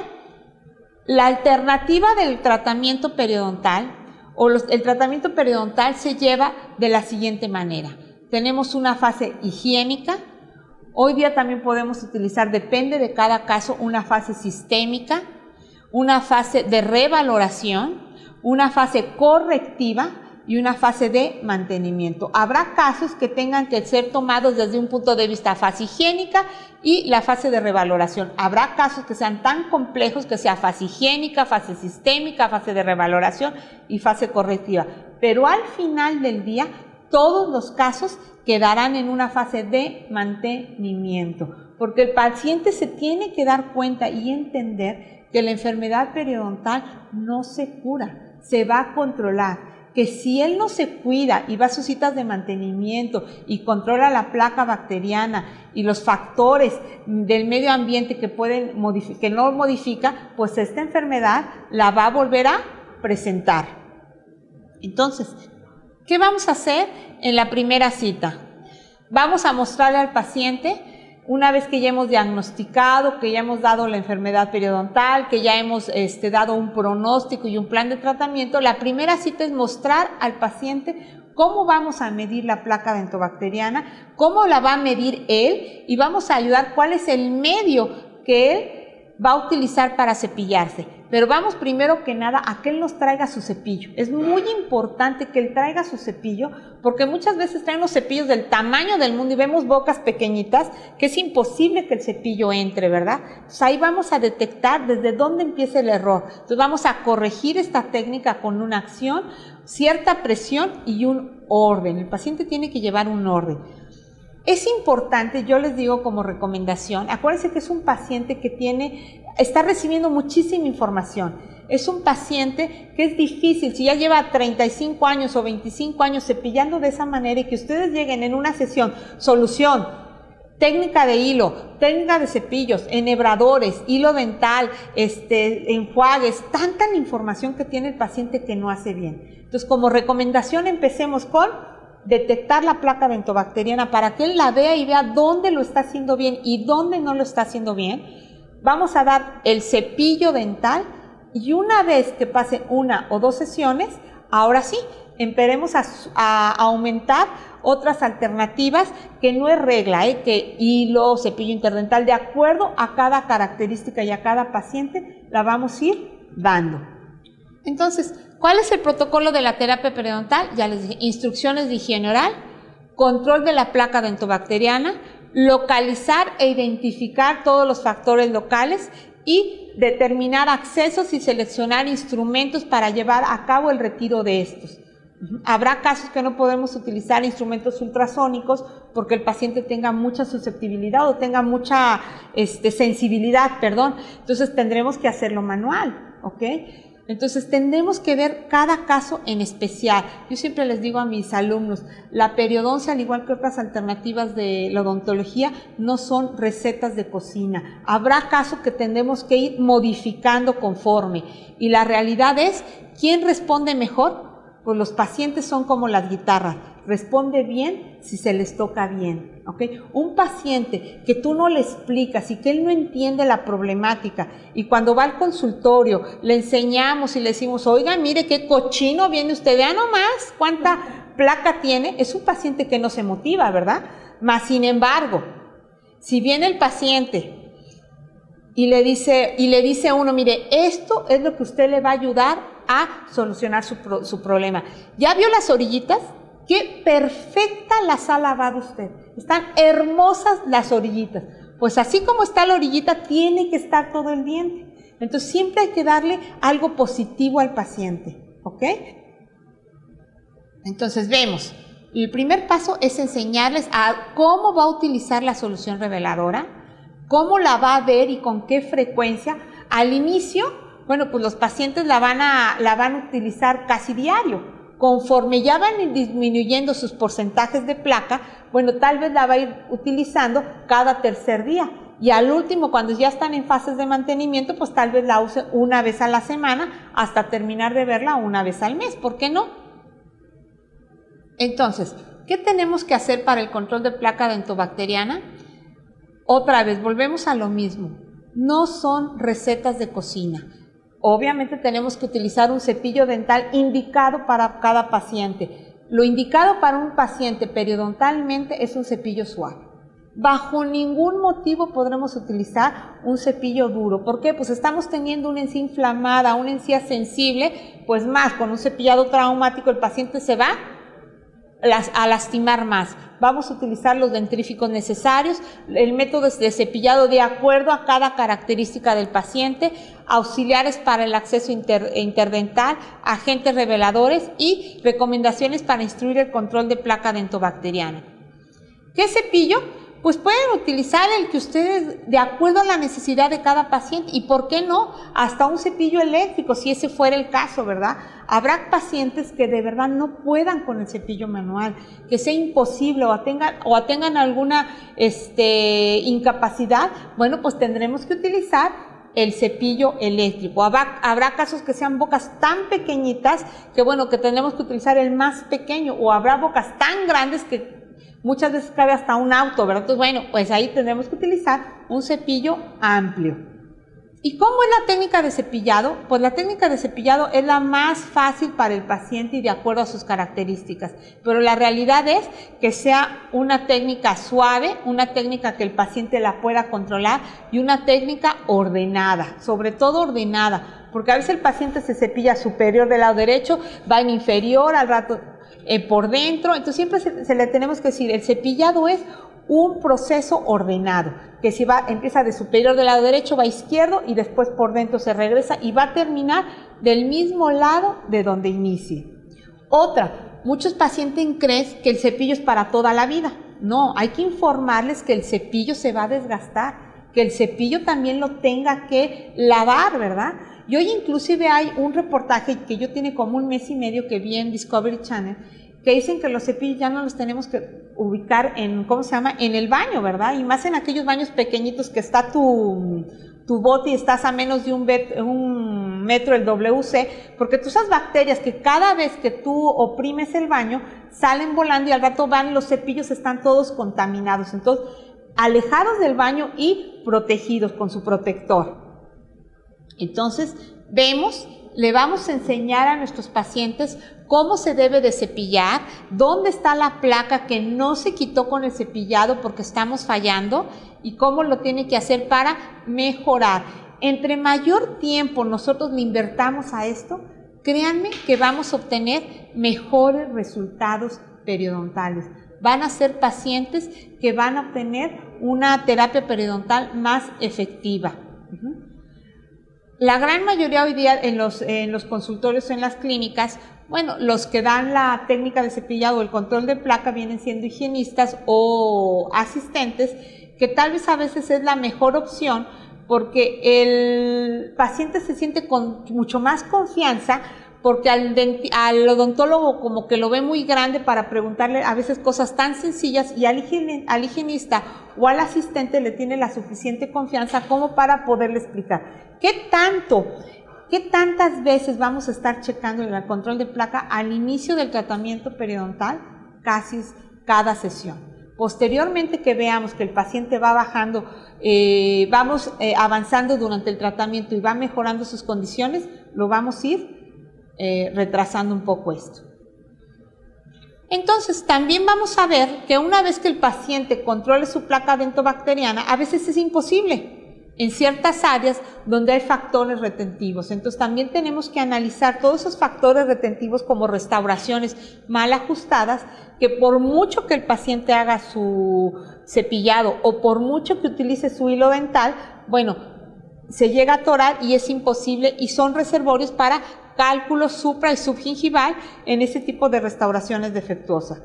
la alternativa del tratamiento periodontal o los, el tratamiento periodontal se lleva de la siguiente manera. Tenemos una fase higiénica. Hoy día también podemos utilizar, depende de cada caso, una fase sistémica, una fase de revaloración, una fase correctiva y una fase de mantenimiento. Habrá casos que tengan que ser tomados desde un punto de vista fase higiénica y la fase de revaloración. Habrá casos que sean tan complejos que sea fase higiénica, fase sistémica, fase de revaloración y fase correctiva. Pero al final del día, todos los casos quedarán en una fase de mantenimiento, porque el paciente se tiene que dar cuenta y entender que la enfermedad periodontal no se cura, se va a controlar, que si él no se cuida y va a sus citas de mantenimiento y controla la placa bacteriana y los factores del medio ambiente que, pueden modificar, que no modifica, pues esta enfermedad la va a volver a presentar. Entonces, ¿qué vamos a hacer en la primera cita? Vamos a mostrarle al paciente, una vez que ya hemos diagnosticado, que ya hemos dado la enfermedad periodontal, que ya hemos este, dado un pronóstico y un plan de tratamiento, la primera cita es mostrar al paciente cómo vamos a medir la placa dentobacteriana, cómo la va a medir él y vamos a ayudar cuál es el medio que él va a utilizar para cepillarse. Pero vamos primero que nada a que él nos traiga su cepillo. Es muy importante que él traiga su cepillo porque muchas veces traen los cepillos del tamaño del mundo y vemos bocas pequeñitas que es imposible que el cepillo entre, ¿verdad? Entonces ahí vamos a detectar desde dónde empieza el error. Entonces vamos a corregir esta técnica con una acción, cierta presión y un orden. El paciente tiene que llevar un orden. Es importante, yo les digo como recomendación, acuérdense que es un paciente que tiene, está recibiendo muchísima información. Es un paciente que es difícil, si ya lleva treinta y cinco años o veinticinco años cepillando de esa manera y que ustedes lleguen en una sesión, solución, técnica de hilo, técnica de cepillos, enhebradores, hilo dental, este, enjuagues, tanta la información que tiene el paciente que no hace bien. Entonces, como recomendación, empecemos con detectar la placa dentobacteriana para que él la vea y vea dónde lo está haciendo bien y dónde no lo está haciendo bien. Vamos a dar el cepillo dental y una vez que pase una o dos sesiones, ahora sí, empecemos a, a aumentar otras alternativas que no es regla, ¿eh? Que hilo, cepillo interdental, de acuerdo a cada característica y a cada paciente, la vamos a ir dando. Entonces, ¿cuál es el protocolo de la terapia periodontal? Ya les dije, instrucciones de higiene oral, control de la placa dentobacteriana, localizar e identificar todos los factores locales y determinar accesos y seleccionar instrumentos para llevar a cabo el retiro de estos. Habrá casos que no podemos utilizar instrumentos ultrasónicos porque el paciente tenga mucha susceptibilidad o tenga mucha este, sensibilidad, perdón. Entonces tendremos que hacerlo manual, ¿ok? Entonces tendremos que ver cada caso en especial. Yo siempre les digo a mis alumnos, la periodoncia, al igual que otras alternativas de la odontología, no son recetas de cocina. Habrá casos que tendremos que ir modificando conforme. Y la realidad es, ¿quién responde mejor? Pues los pacientes son como las guitarras. responde bien si se les toca bien, ¿ok? Un paciente que tú no le explicas y que él no entiende la problemática y cuando va al consultorio le enseñamos y le decimos, oiga, mire qué cochino viene usted, vea nomás cuánta placa tiene, es un paciente que no se motiva, ¿verdad? Mas, sin embargo, si viene el paciente y le dice, y le dice a uno, mire, esto es lo que usted le va a ayudar a solucionar su, pro, su problema. ¿Ya vio las orillitas? ¡Qué perfecta las ha lavado usted! Están hermosas las orillitas. Pues así como está la orillita, tiene que estar todo el diente. Entonces siempre hay que darle algo positivo al paciente, ¿ok? Entonces vemos, el primer paso es enseñarles a cómo va a utilizar la solución reveladora, cómo la va a ver y con qué frecuencia. Al inicio, bueno, pues los pacientes la van a, la van a utilizar casi diario. Conforme ya van disminuyendo sus porcentajes de placa, bueno, tal vez la va a ir utilizando cada tercer día. Y al último, cuando ya están en fases de mantenimiento, pues tal vez la use una vez a la semana hasta terminar de verla una vez al mes. ¿Por qué no? Entonces, ¿qué tenemos que hacer para el control de placa dentobacteriana? Otra vez, volvemos a lo mismo. No son recetas de cocina. Obviamente tenemos que utilizar un cepillo dental indicado para cada paciente. Lo indicado para un paciente periodontalmente es un cepillo suave. Bajo ningún motivo podremos utilizar un cepillo duro. ¿Por qué? Pues estamos teniendo una encía inflamada, una encía sensible, pues más con un cepillado traumático el paciente se va a lastimar más. Vamos a utilizar los dentríficos necesarios, el método de cepillado de acuerdo a cada característica del paciente, auxiliares para el acceso inter, interdental, agentes reveladores y recomendaciones para instruir el control de placa dentobacteriana. ¿Qué cepillo? Pues pueden utilizar el que ustedes, de acuerdo a la necesidad de cada paciente, y por qué no, hasta un cepillo eléctrico, si ese fuera el caso, ¿verdad? Habrá pacientes que de verdad no puedan con el cepillo manual, que sea imposible o tengan, o tengan alguna este, incapacidad, bueno, pues tendremos que utilizar el cepillo eléctrico. Habrá, habrá casos que sean bocas tan pequeñitas que, bueno, que tenemos que utilizar el más pequeño, o habrá bocas tan grandes que muchas veces cabe hasta un auto, ¿verdad? Entonces, bueno, pues ahí tendremos que utilizar un cepillo amplio. ¿Y cómo es la técnica de cepillado? Pues la técnica de cepillado es la más fácil para el paciente y de acuerdo a sus características, pero la realidad es que sea una técnica suave, una técnica que el paciente la pueda controlar y una técnica ordenada, sobre todo ordenada, porque a veces el paciente se cepilla superior del lado derecho, va en inferior, al rato Eh, por dentro. Entonces siempre se, se le tenemos que decir, el cepillado es un proceso ordenado, que si va, empieza de superior del lado derecho, va a izquierdo y después por dentro se regresa y va a terminar del mismo lado de donde inicie. Otra, muchos pacientes creen que el cepillo es para toda la vida. No, hay que informarles que el cepillo se va a desgastar, que el cepillo también lo tenga que lavar, ¿verdad? Y hoy inclusive hay un reportaje que yo tiene como un mes y medio que vi en Discovery Channel, que dicen que los cepillos ya no los tenemos que ubicar en, ¿cómo se llama?, en el baño, ¿verdad? Y más en aquellos baños pequeñitos que está tu, tu bote y estás a menos de un, bet, un metro el W C, porque tú esas bacterias que cada vez que tú oprimes el baño, salen volando y al rato van, los cepillos están todos contaminados. Entonces, alejados del baño y protegidos con su protector. Entonces, vemos, le vamos a enseñar a nuestros pacientes cómo se debe de cepillar, dónde está la placa que no se quitó con el cepillado porque estamos fallando y cómo lo tiene que hacer para mejorar. Entre mayor tiempo nosotros le invertamos a esto, créanme que vamos a obtener mejores resultados periodontales. Van a ser pacientes que van a obtener una terapia periodontal más efectiva. Uh-huh. La gran mayoría hoy día en los, en los consultorios, en las clínicas, bueno, los que dan la técnica de cepillado o el control de placa vienen siendo higienistas o asistentes, que tal vez a veces es la mejor opción porque el paciente se siente con mucho más confianza porque al, al odontólogo como que lo ve muy grande para preguntarle a veces cosas tan sencillas y al, higiene, al higienista o al asistente le tiene la suficiente confianza como para poderle explicar. ¿Qué tanto, qué tantas veces vamos a estar checando el control de placa al inicio del tratamiento periodontal? casi cada sesión. Posteriormente que veamos que el paciente va bajando, eh, vamos eh, avanzando durante el tratamiento y va mejorando sus condiciones, lo vamos a ir eh, retrasando un poco esto. Entonces, también vamos a ver que una vez que el paciente controle su placa dentobacteriana, a veces es imposible en ciertas áreas donde hay factores retentivos. Entonces, también tenemos que analizar todos esos factores retentivos como restauraciones mal ajustadas, que por mucho que el paciente haga su cepillado o por mucho que utilice su hilo dental, bueno, se llega a atorar y es imposible, y son reservorios para cálculo supra y subgingival en ese tipo de restauraciones defectuosas.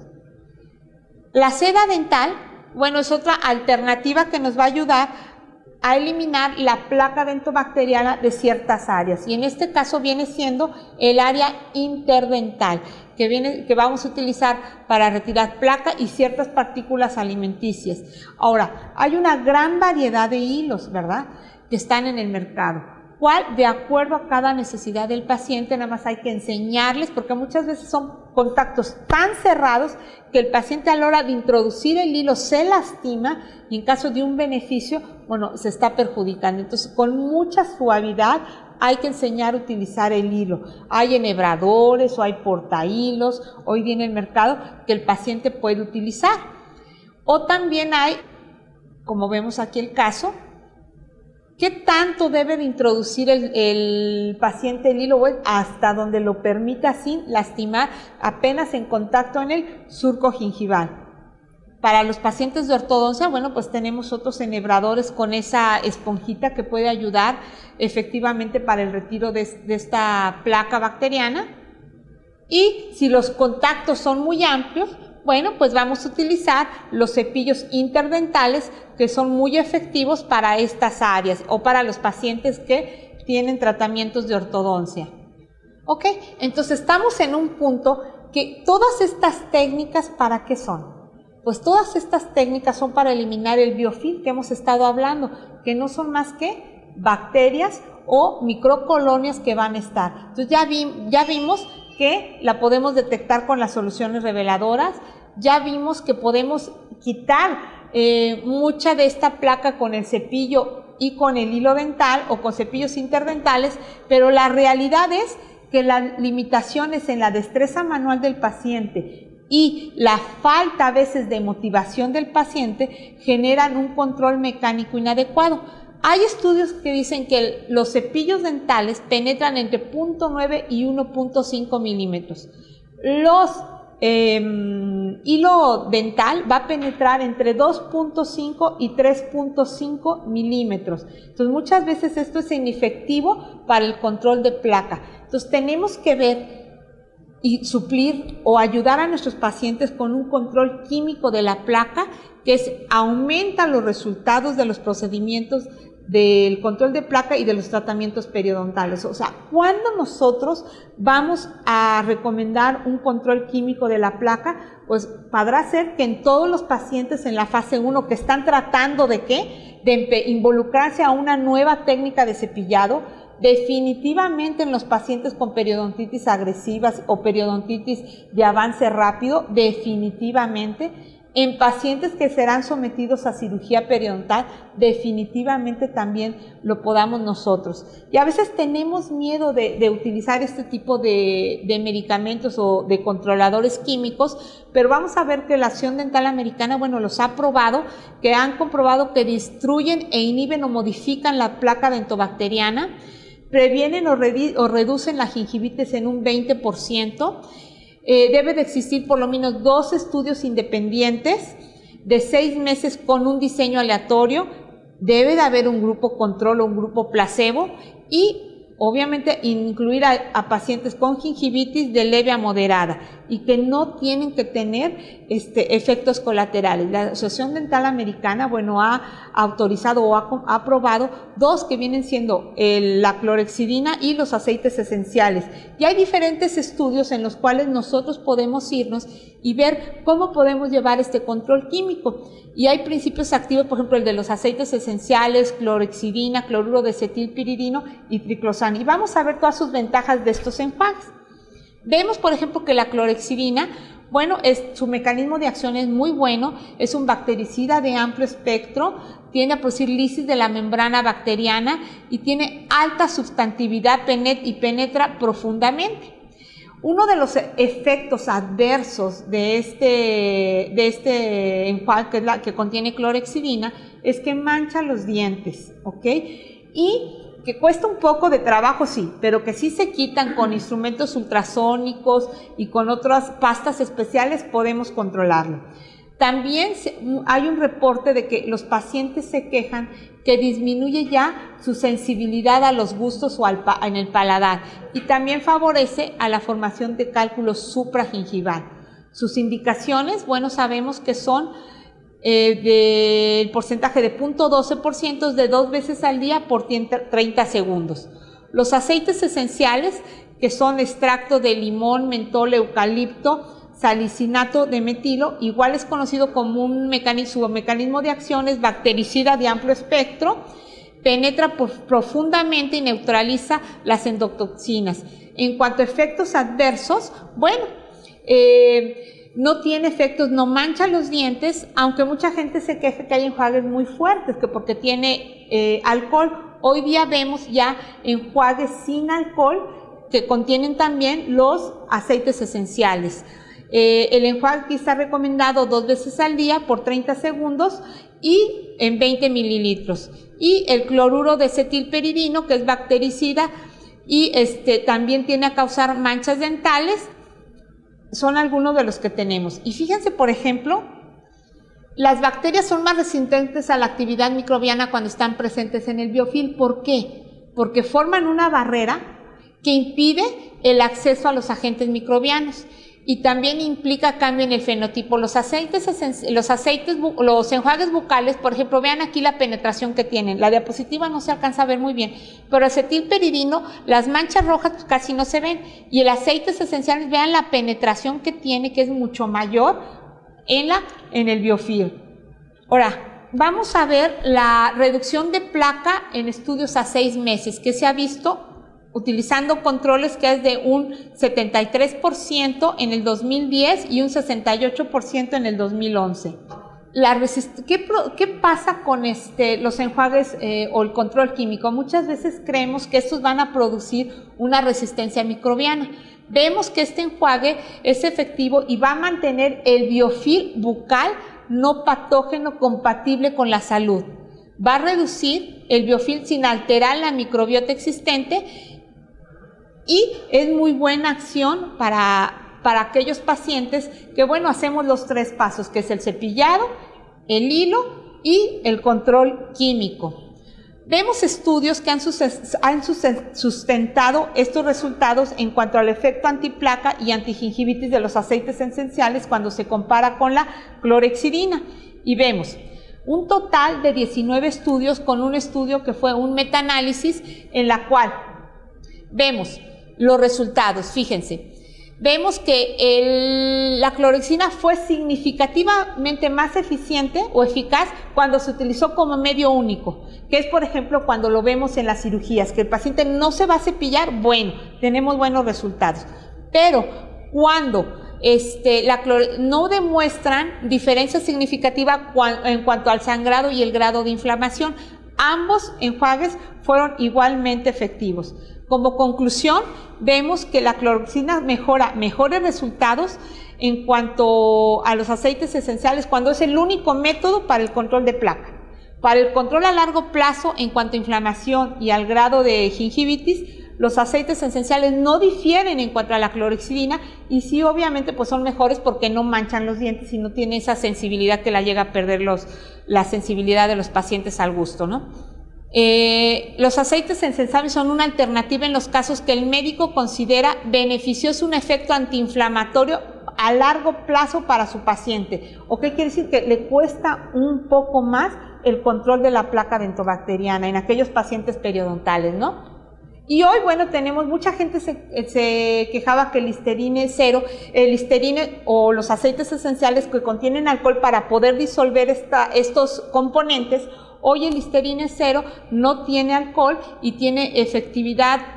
La seda dental, bueno, es otra alternativa que nos va a ayudar a eliminar la placa dentobacteriana de ciertas áreas, y en este caso viene siendo el área interdental, que, viene, que vamos a utilizar para retirar placa y ciertas partículas alimenticias. Ahora, hay una gran variedad de hilos, ¿verdad?, que están en el mercado. ¿Cuál? De acuerdo a cada necesidad del paciente, nada más hay que enseñarles, porque muchas veces son contactos tan cerrados que el paciente a la hora de introducir el hilo se lastima, y en caso de un beneficio, bueno, se está perjudicando. Entonces, con mucha suavidad hay que enseñar a utilizar el hilo. Hay enhebradores o hay portahilos, hoy viene el mercado, que el paciente puede utilizar. O también hay, como vemos aquí el caso, ¿qué tanto debe de introducir el, el paciente el hilo? Bueno, hasta donde lo permita sin lastimar, apenas en contacto en el surco gingival. Para los pacientes de ortodoncia, bueno, pues tenemos otros enhebradores con esa esponjita que puede ayudar efectivamente para el retiro de, de esta placa bacteriana. Y si los contactos son muy amplios, bueno, pues vamos a utilizar los cepillos interdentales, que son muy efectivos para estas áreas o para los pacientes que tienen tratamientos de ortodoncia. ¿Ok? Entonces estamos en un punto que todas estas técnicas, ¿para qué son? Pues todas estas técnicas son para eliminar el biofilm que hemos estado hablando, que no son más que bacterias o microcolonias que van a estar. Entonces ya, vi, ya vimos que la podemos detectar con las soluciones reveladoras, ya vimos que podemos quitar eh, mucha de esta placa con el cepillo y con el hilo dental o con cepillos interdentales, pero la realidad es que las limitaciones en la destreza manual del paciente y la falta a veces de motivación del paciente generan un control mecánico inadecuado. Hay estudios que dicen que los cepillos dentales penetran entre cero punto nueve y uno punto cinco milímetros. Los eh, hilo dental va a penetrar entre dos punto cinco y tres punto cinco milímetros. Entonces muchas veces esto es inefectivo para el control de placa. Entonces tenemos que ver y suplir o ayudar a nuestros pacientes con un control químico de la placa, que es, aumenta los resultados de los procedimientos del control de placa y de los tratamientos periodontales. O sea, ¿cuándo nosotros vamos a recomendar un control químico de la placa? Pues podrá ser que en todos los pacientes en la fase uno que están tratando de ¿qué? De involucrarse a una nueva técnica de cepillado. Definitivamente en los pacientes con periodontitis agresivas o periodontitis de avance rápido, definitivamente. En pacientes que serán sometidos a cirugía periodontal, definitivamente también lo podamos nosotros. Y a veces tenemos miedo de, de utilizar este tipo de, de medicamentos o de controladores químicos, pero vamos a ver que la Asociación Dental Americana, bueno, los ha probado, que han comprobado que destruyen e inhiben o modifican la placa dentobacteriana, previenen o, o reducen la gingivitis en un veinte por ciento. Eh, debe de existir por lo menos dos estudios independientes de seis meses con un diseño aleatorio. Debe de haber un grupo control o un grupo placebo y obviamente incluir a, a pacientes con gingivitis de leve a moderada y que no tienen que tener este, efectos colaterales. La Asociación Dental Americana, bueno, ha autorizado o ha, ha aprobado dos que vienen siendo el, la clorhexidina y los aceites esenciales. Y hay diferentes estudios en los cuales nosotros podemos irnos y ver cómo podemos llevar este control químico. Y hay principios activos, por ejemplo, el de los aceites esenciales, clorhexidina, cloruro de acetilpiridino y triclosano. Y vamos a ver todas sus ventajas de estos enjuagues. Vemos, por ejemplo, que la clorhexidina, Bueno, es, su mecanismo de acción es muy bueno, es un bactericida de amplio espectro, tiene a producir lisis de la membrana bacteriana y tiene alta sustantividad y penetra profundamente. Uno de los efectos adversos de este, de este enjuague, que, es la, que contiene clorhexidina, es que mancha los dientes, ¿ok? Y que cuesta un poco de trabajo, sí, pero que sí se quitan con instrumentos ultrasónicos y con otras pastas especiales, podemos controlarlo. También hay un reporte de que los pacientes se quejan que disminuye ya su sensibilidad a los gustos o al pa en el paladar y también favorece a la formación de cálculo supragingival. Sus indicaciones, bueno, sabemos que son eh, del porcentaje de cero punto doce por ciento de dos veces al día por treinta segundos. Los aceites esenciales, que son extracto de limón, mentol, eucalipto, salicinato de metilo, igual es conocido como un mecanismo, su mecanismo de acción es bactericida de amplio espectro, penetra profundamente y neutraliza las endotoxinas. En cuanto a efectos adversos, bueno, eh, no tiene efectos, no mancha los dientes, aunque mucha gente se queja que hay enjuagues muy fuertes, que porque tiene eh, alcohol. Hoy día vemos ya enjuagues sin alcohol que contienen también los aceites esenciales. Eh, el enjuague está recomendado dos veces al día por treinta segundos y en veinte mililitros. Y el cloruro de acetilperidino, que es bactericida y este, también tiene a causar manchas dentales, son algunos de los que tenemos. Y fíjense, por ejemplo, las bacterias son más resistentes a la actividad microbiana cuando están presentes en el biofilm. ¿Por qué? Porque forman una barrera que impide el acceso a los agentes microbianos. Y también implica cambio en el fenotipo. Los aceites, los aceites, los enjuagues bucales, por ejemplo, vean aquí la penetración que tienen. La diapositiva no se alcanza a ver muy bien, pero acetilperidino, las manchas rojas pues casi no se ven. Y el aceites esenciales, vean la penetración que tiene, que es mucho mayor en, la, en el biofilm. Ahora, vamos a ver la reducción de placa en estudios a seis meses, que se ha visto utilizando controles que es de un setenta y tres por ciento en el dos mil diez y un sesenta y ocho por ciento en el dos mil once. La ¿qué, ¿Qué pasa con este, los enjuagues eh, o el control químico? Muchas veces creemos que estos van a producir una resistencia microbiana. Vemos que este enjuague es efectivo y va a mantener el biofilm bucal no patógeno compatible con la salud. Va a reducir el biofilm sin alterar la microbiota existente. Y es muy buena acción para, para aquellos pacientes que, bueno, hacemos los tres pasos, que es el cepillado, el hilo y el control químico. Vemos estudios que han, han sustentado estos resultados en cuanto al efecto antiplaca y antigingivitis de los aceites esenciales cuando se compara con la clorhexidina. Y vemos un total de diecinueve estudios con un estudio que fue un metaanálisis en la cual vemos los resultados. Fíjense, vemos que el, la clorhexidina fue significativamente más eficiente o eficaz cuando se utilizó como medio único, que es, por ejemplo, cuando lo vemos en las cirugías, que el paciente no se va a cepillar, bueno, tenemos buenos resultados. Pero cuando este, la no demuestran diferencia significativa en cuanto al sangrado y el grado de inflamación, ambos enjuagues fueron igualmente efectivos. Como conclusión, vemos que la clorhexidina mejora mejores resultados en cuanto a los aceites esenciales cuando es el único método para el control de placa. Para el control a largo plazo en cuanto a inflamación y al grado de gingivitis, los aceites esenciales no difieren en cuanto a la clorhexidina y sí, obviamente, pues son mejores porque no manchan los dientes y no tiene esa sensibilidad que la llega a perder los, la sensibilidad de los pacientes al gusto, ¿no? Eh, los aceites esenciales son una alternativa en los casos que el médico considera beneficioso un efecto antiinflamatorio a largo plazo para su paciente. ¿O qué quiere decir? Que le cuesta un poco más el control de la placa dentobacteriana en aquellos pacientes periodontales, ¿no? Y hoy, bueno, tenemos, mucha gente se, se quejaba que el Listerine cero, el Listerine o los aceites esenciales que contienen alcohol para poder disolver esta, estos componentes. Hoy el Listerine cero no tiene alcohol y tiene efectividad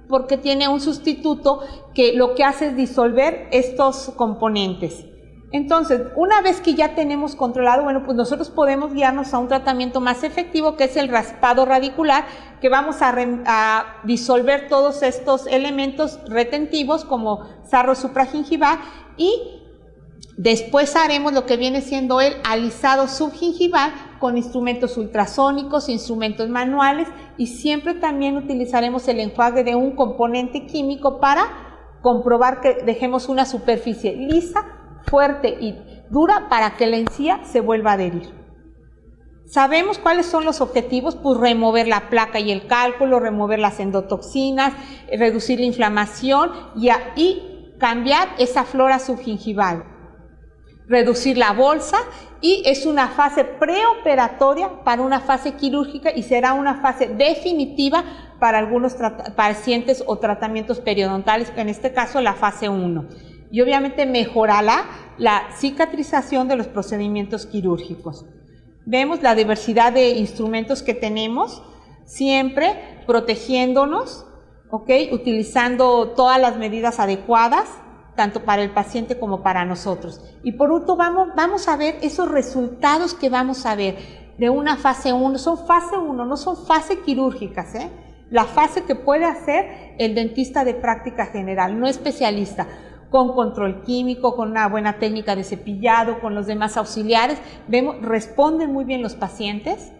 porque tiene un sustituto que lo que hace es disolver estos componentes. Entonces, una vez que ya tenemos controlado, bueno, pues nosotros podemos guiarnos a un tratamiento más efectivo, que es el raspado radicular, que vamos a, re, a disolver todos estos elementos retentivos como sarro supragingival, y después haremos lo que viene siendo el alisado subgingival con instrumentos ultrasónicos, instrumentos manuales, y siempre también utilizaremos el enjuague de un componente químico para comprobar que dejemos una superficie lisa, fuerte y dura para que la encía se vuelva a adherir. ¿Sabemos cuáles son los objetivos? Pues remover la placa y el cálculo, remover las endotoxinas, reducir la inflamación y, a, y cambiar esa flora subgingival, reducir la bolsa, y es una fase preoperatoria para una fase quirúrgica y será una fase definitiva para algunos pacientes o tratamientos periodontales, en este caso la fase uno. Y obviamente mejorará la cicatrización de los procedimientos quirúrgicos. Vemos la diversidad de instrumentos que tenemos, siempre protegiéndonos, ¿ok? Utilizando todas las medidas adecuadas, tanto para el paciente como para nosotros. Y por último, vamos, vamos a ver esos resultados que vamos a ver de una fase uno. Son fase uno, no son fases quirúrgicas, ¿eh? La fase que puede hacer el dentista de práctica general, no especialista, con control químico, con una buena técnica de cepillado, con los demás auxiliares. Vemos, responden muy bien los pacientes.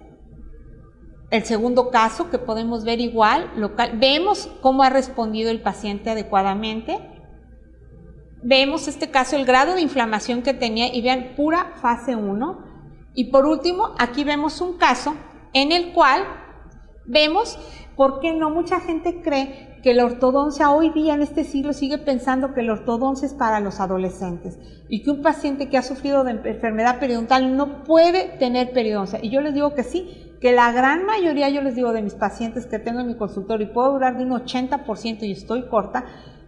El segundo caso que podemos ver igual, local, vemos cómo ha respondido el paciente adecuadamente. Vemos este caso, el grado de inflamación que tenía, y vean, pura fase uno. Y por último, aquí vemos un caso en el cual vemos, ¿por qué no? Mucha gente cree que la ortodoncia hoy día en este siglo sigue pensando que la ortodoncia es para los adolescentes y que un paciente que ha sufrido de enfermedad periodontal no puede tener periodoncia. Y yo les digo que sí, que la gran mayoría, yo les digo, de mis pacientes que tengo en mi consultorio y puedo durar de un ochenta por ciento y estoy corta,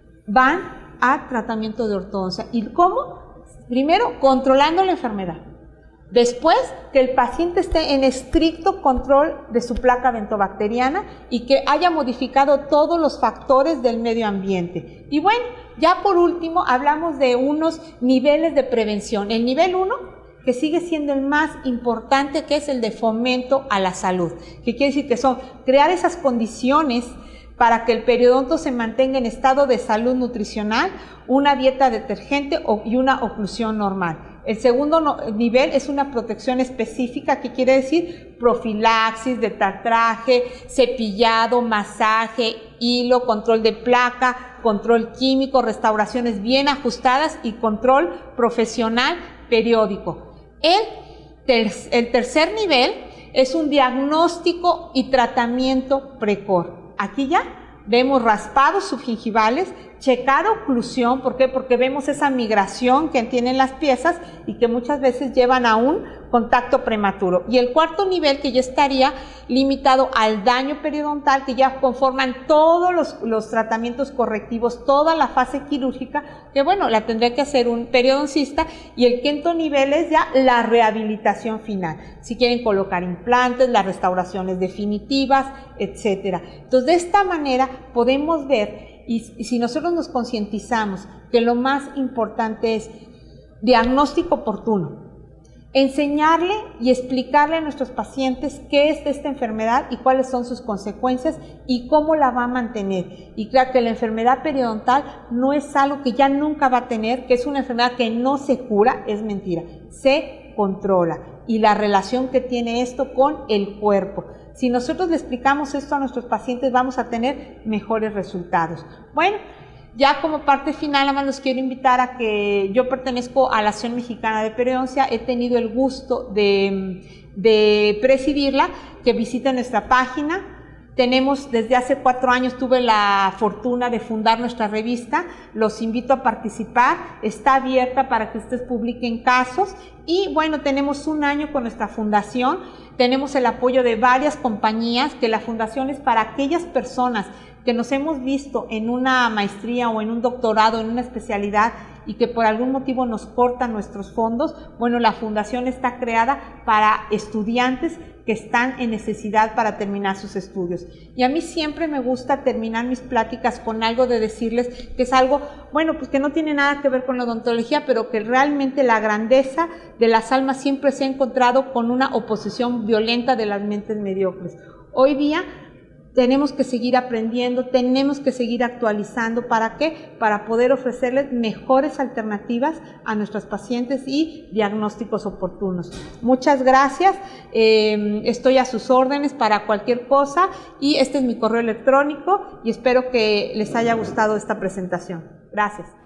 van a tratamiento de ortodoncia. ¿Y cómo? Primero, controlando la enfermedad. Después, que el paciente esté en estricto control de su placa dentobacteriana y que haya modificado todos los factores del medio ambiente. Y bueno, ya por último, hablamos de unos niveles de prevención. El nivel uno, que sigue siendo el más importante, que es el de fomento a la salud. Que quiere decir que son crear esas condiciones para que el periodonto se mantenga en estado de salud nutricional, una dieta detergente y una oclusión normal. El segundo no, nivel es una protección específica, que quiere decir profilaxis de tartraje, cepillado, masaje, hilo, control de placa, control químico, restauraciones bien ajustadas y control profesional periódico. El, ter el tercer nivel es un diagnóstico y tratamiento precoz. Aquí ya vemos raspados subgingivales, checar oclusión. ¿Por qué? Porque vemos esa migración que tienen las piezas y que muchas veces llevan a un contacto prematuro. Y el cuarto nivel, que ya estaría limitado al daño periodontal, que ya conforman todos los, los tratamientos correctivos, toda la fase quirúrgica, que bueno, la tendría que hacer un periodoncista. Y el quinto nivel es ya la rehabilitación final. Si quieren colocar implantes, las restauraciones definitivas, etcétera. Entonces, de esta manera podemos ver, y, y si nosotros nos concientizamos que lo más importante es diagnóstico oportuno, enseñarle y explicarle a nuestros pacientes qué es esta enfermedad y cuáles son sus consecuencias y cómo la va a mantener. Y claro que la enfermedad periodontal no es algo que ya nunca va a tener, que es una enfermedad que no se cura, es mentira, se controla. Y la relación que tiene esto con el cuerpo. Si nosotros le explicamos esto a nuestros pacientes, vamos a tener mejores resultados. Bueno, ya como parte final, nada más los quiero invitar a que yo pertenezco a la Asociación Mexicana de Periodoncia, he tenido el gusto de, de presidirla, que visiten nuestra página. Tenemos, desde hace cuatro años tuve la fortuna de fundar nuestra revista, los invito a participar, está abierta para que ustedes publiquen casos y bueno, tenemos un año con nuestra fundación, tenemos el apoyo de varias compañías, que la fundación es para aquellas personas que nos hemos visto en una maestría o en un doctorado, en una especialidad, y que por algún motivo nos cortan nuestros fondos, bueno, la fundación está creada para estudiantes que están en necesidad para terminar sus estudios. Y a mí siempre me gusta terminar mis pláticas con algo de decirles que es algo, bueno, pues que no tiene nada que ver con la odontología, pero que realmente la grandeza de las almas siempre se ha encontrado con una oposición violenta de las mentes mediocres. Hoy día tenemos que seguir aprendiendo, tenemos que seguir actualizando. ¿Para qué? Para poder ofrecerles mejores alternativas a nuestros pacientes y diagnósticos oportunos. Muchas gracias, eh, estoy a sus órdenes para cualquier cosa y este es mi correo electrónico y espero que les haya gustado esta presentación. Gracias.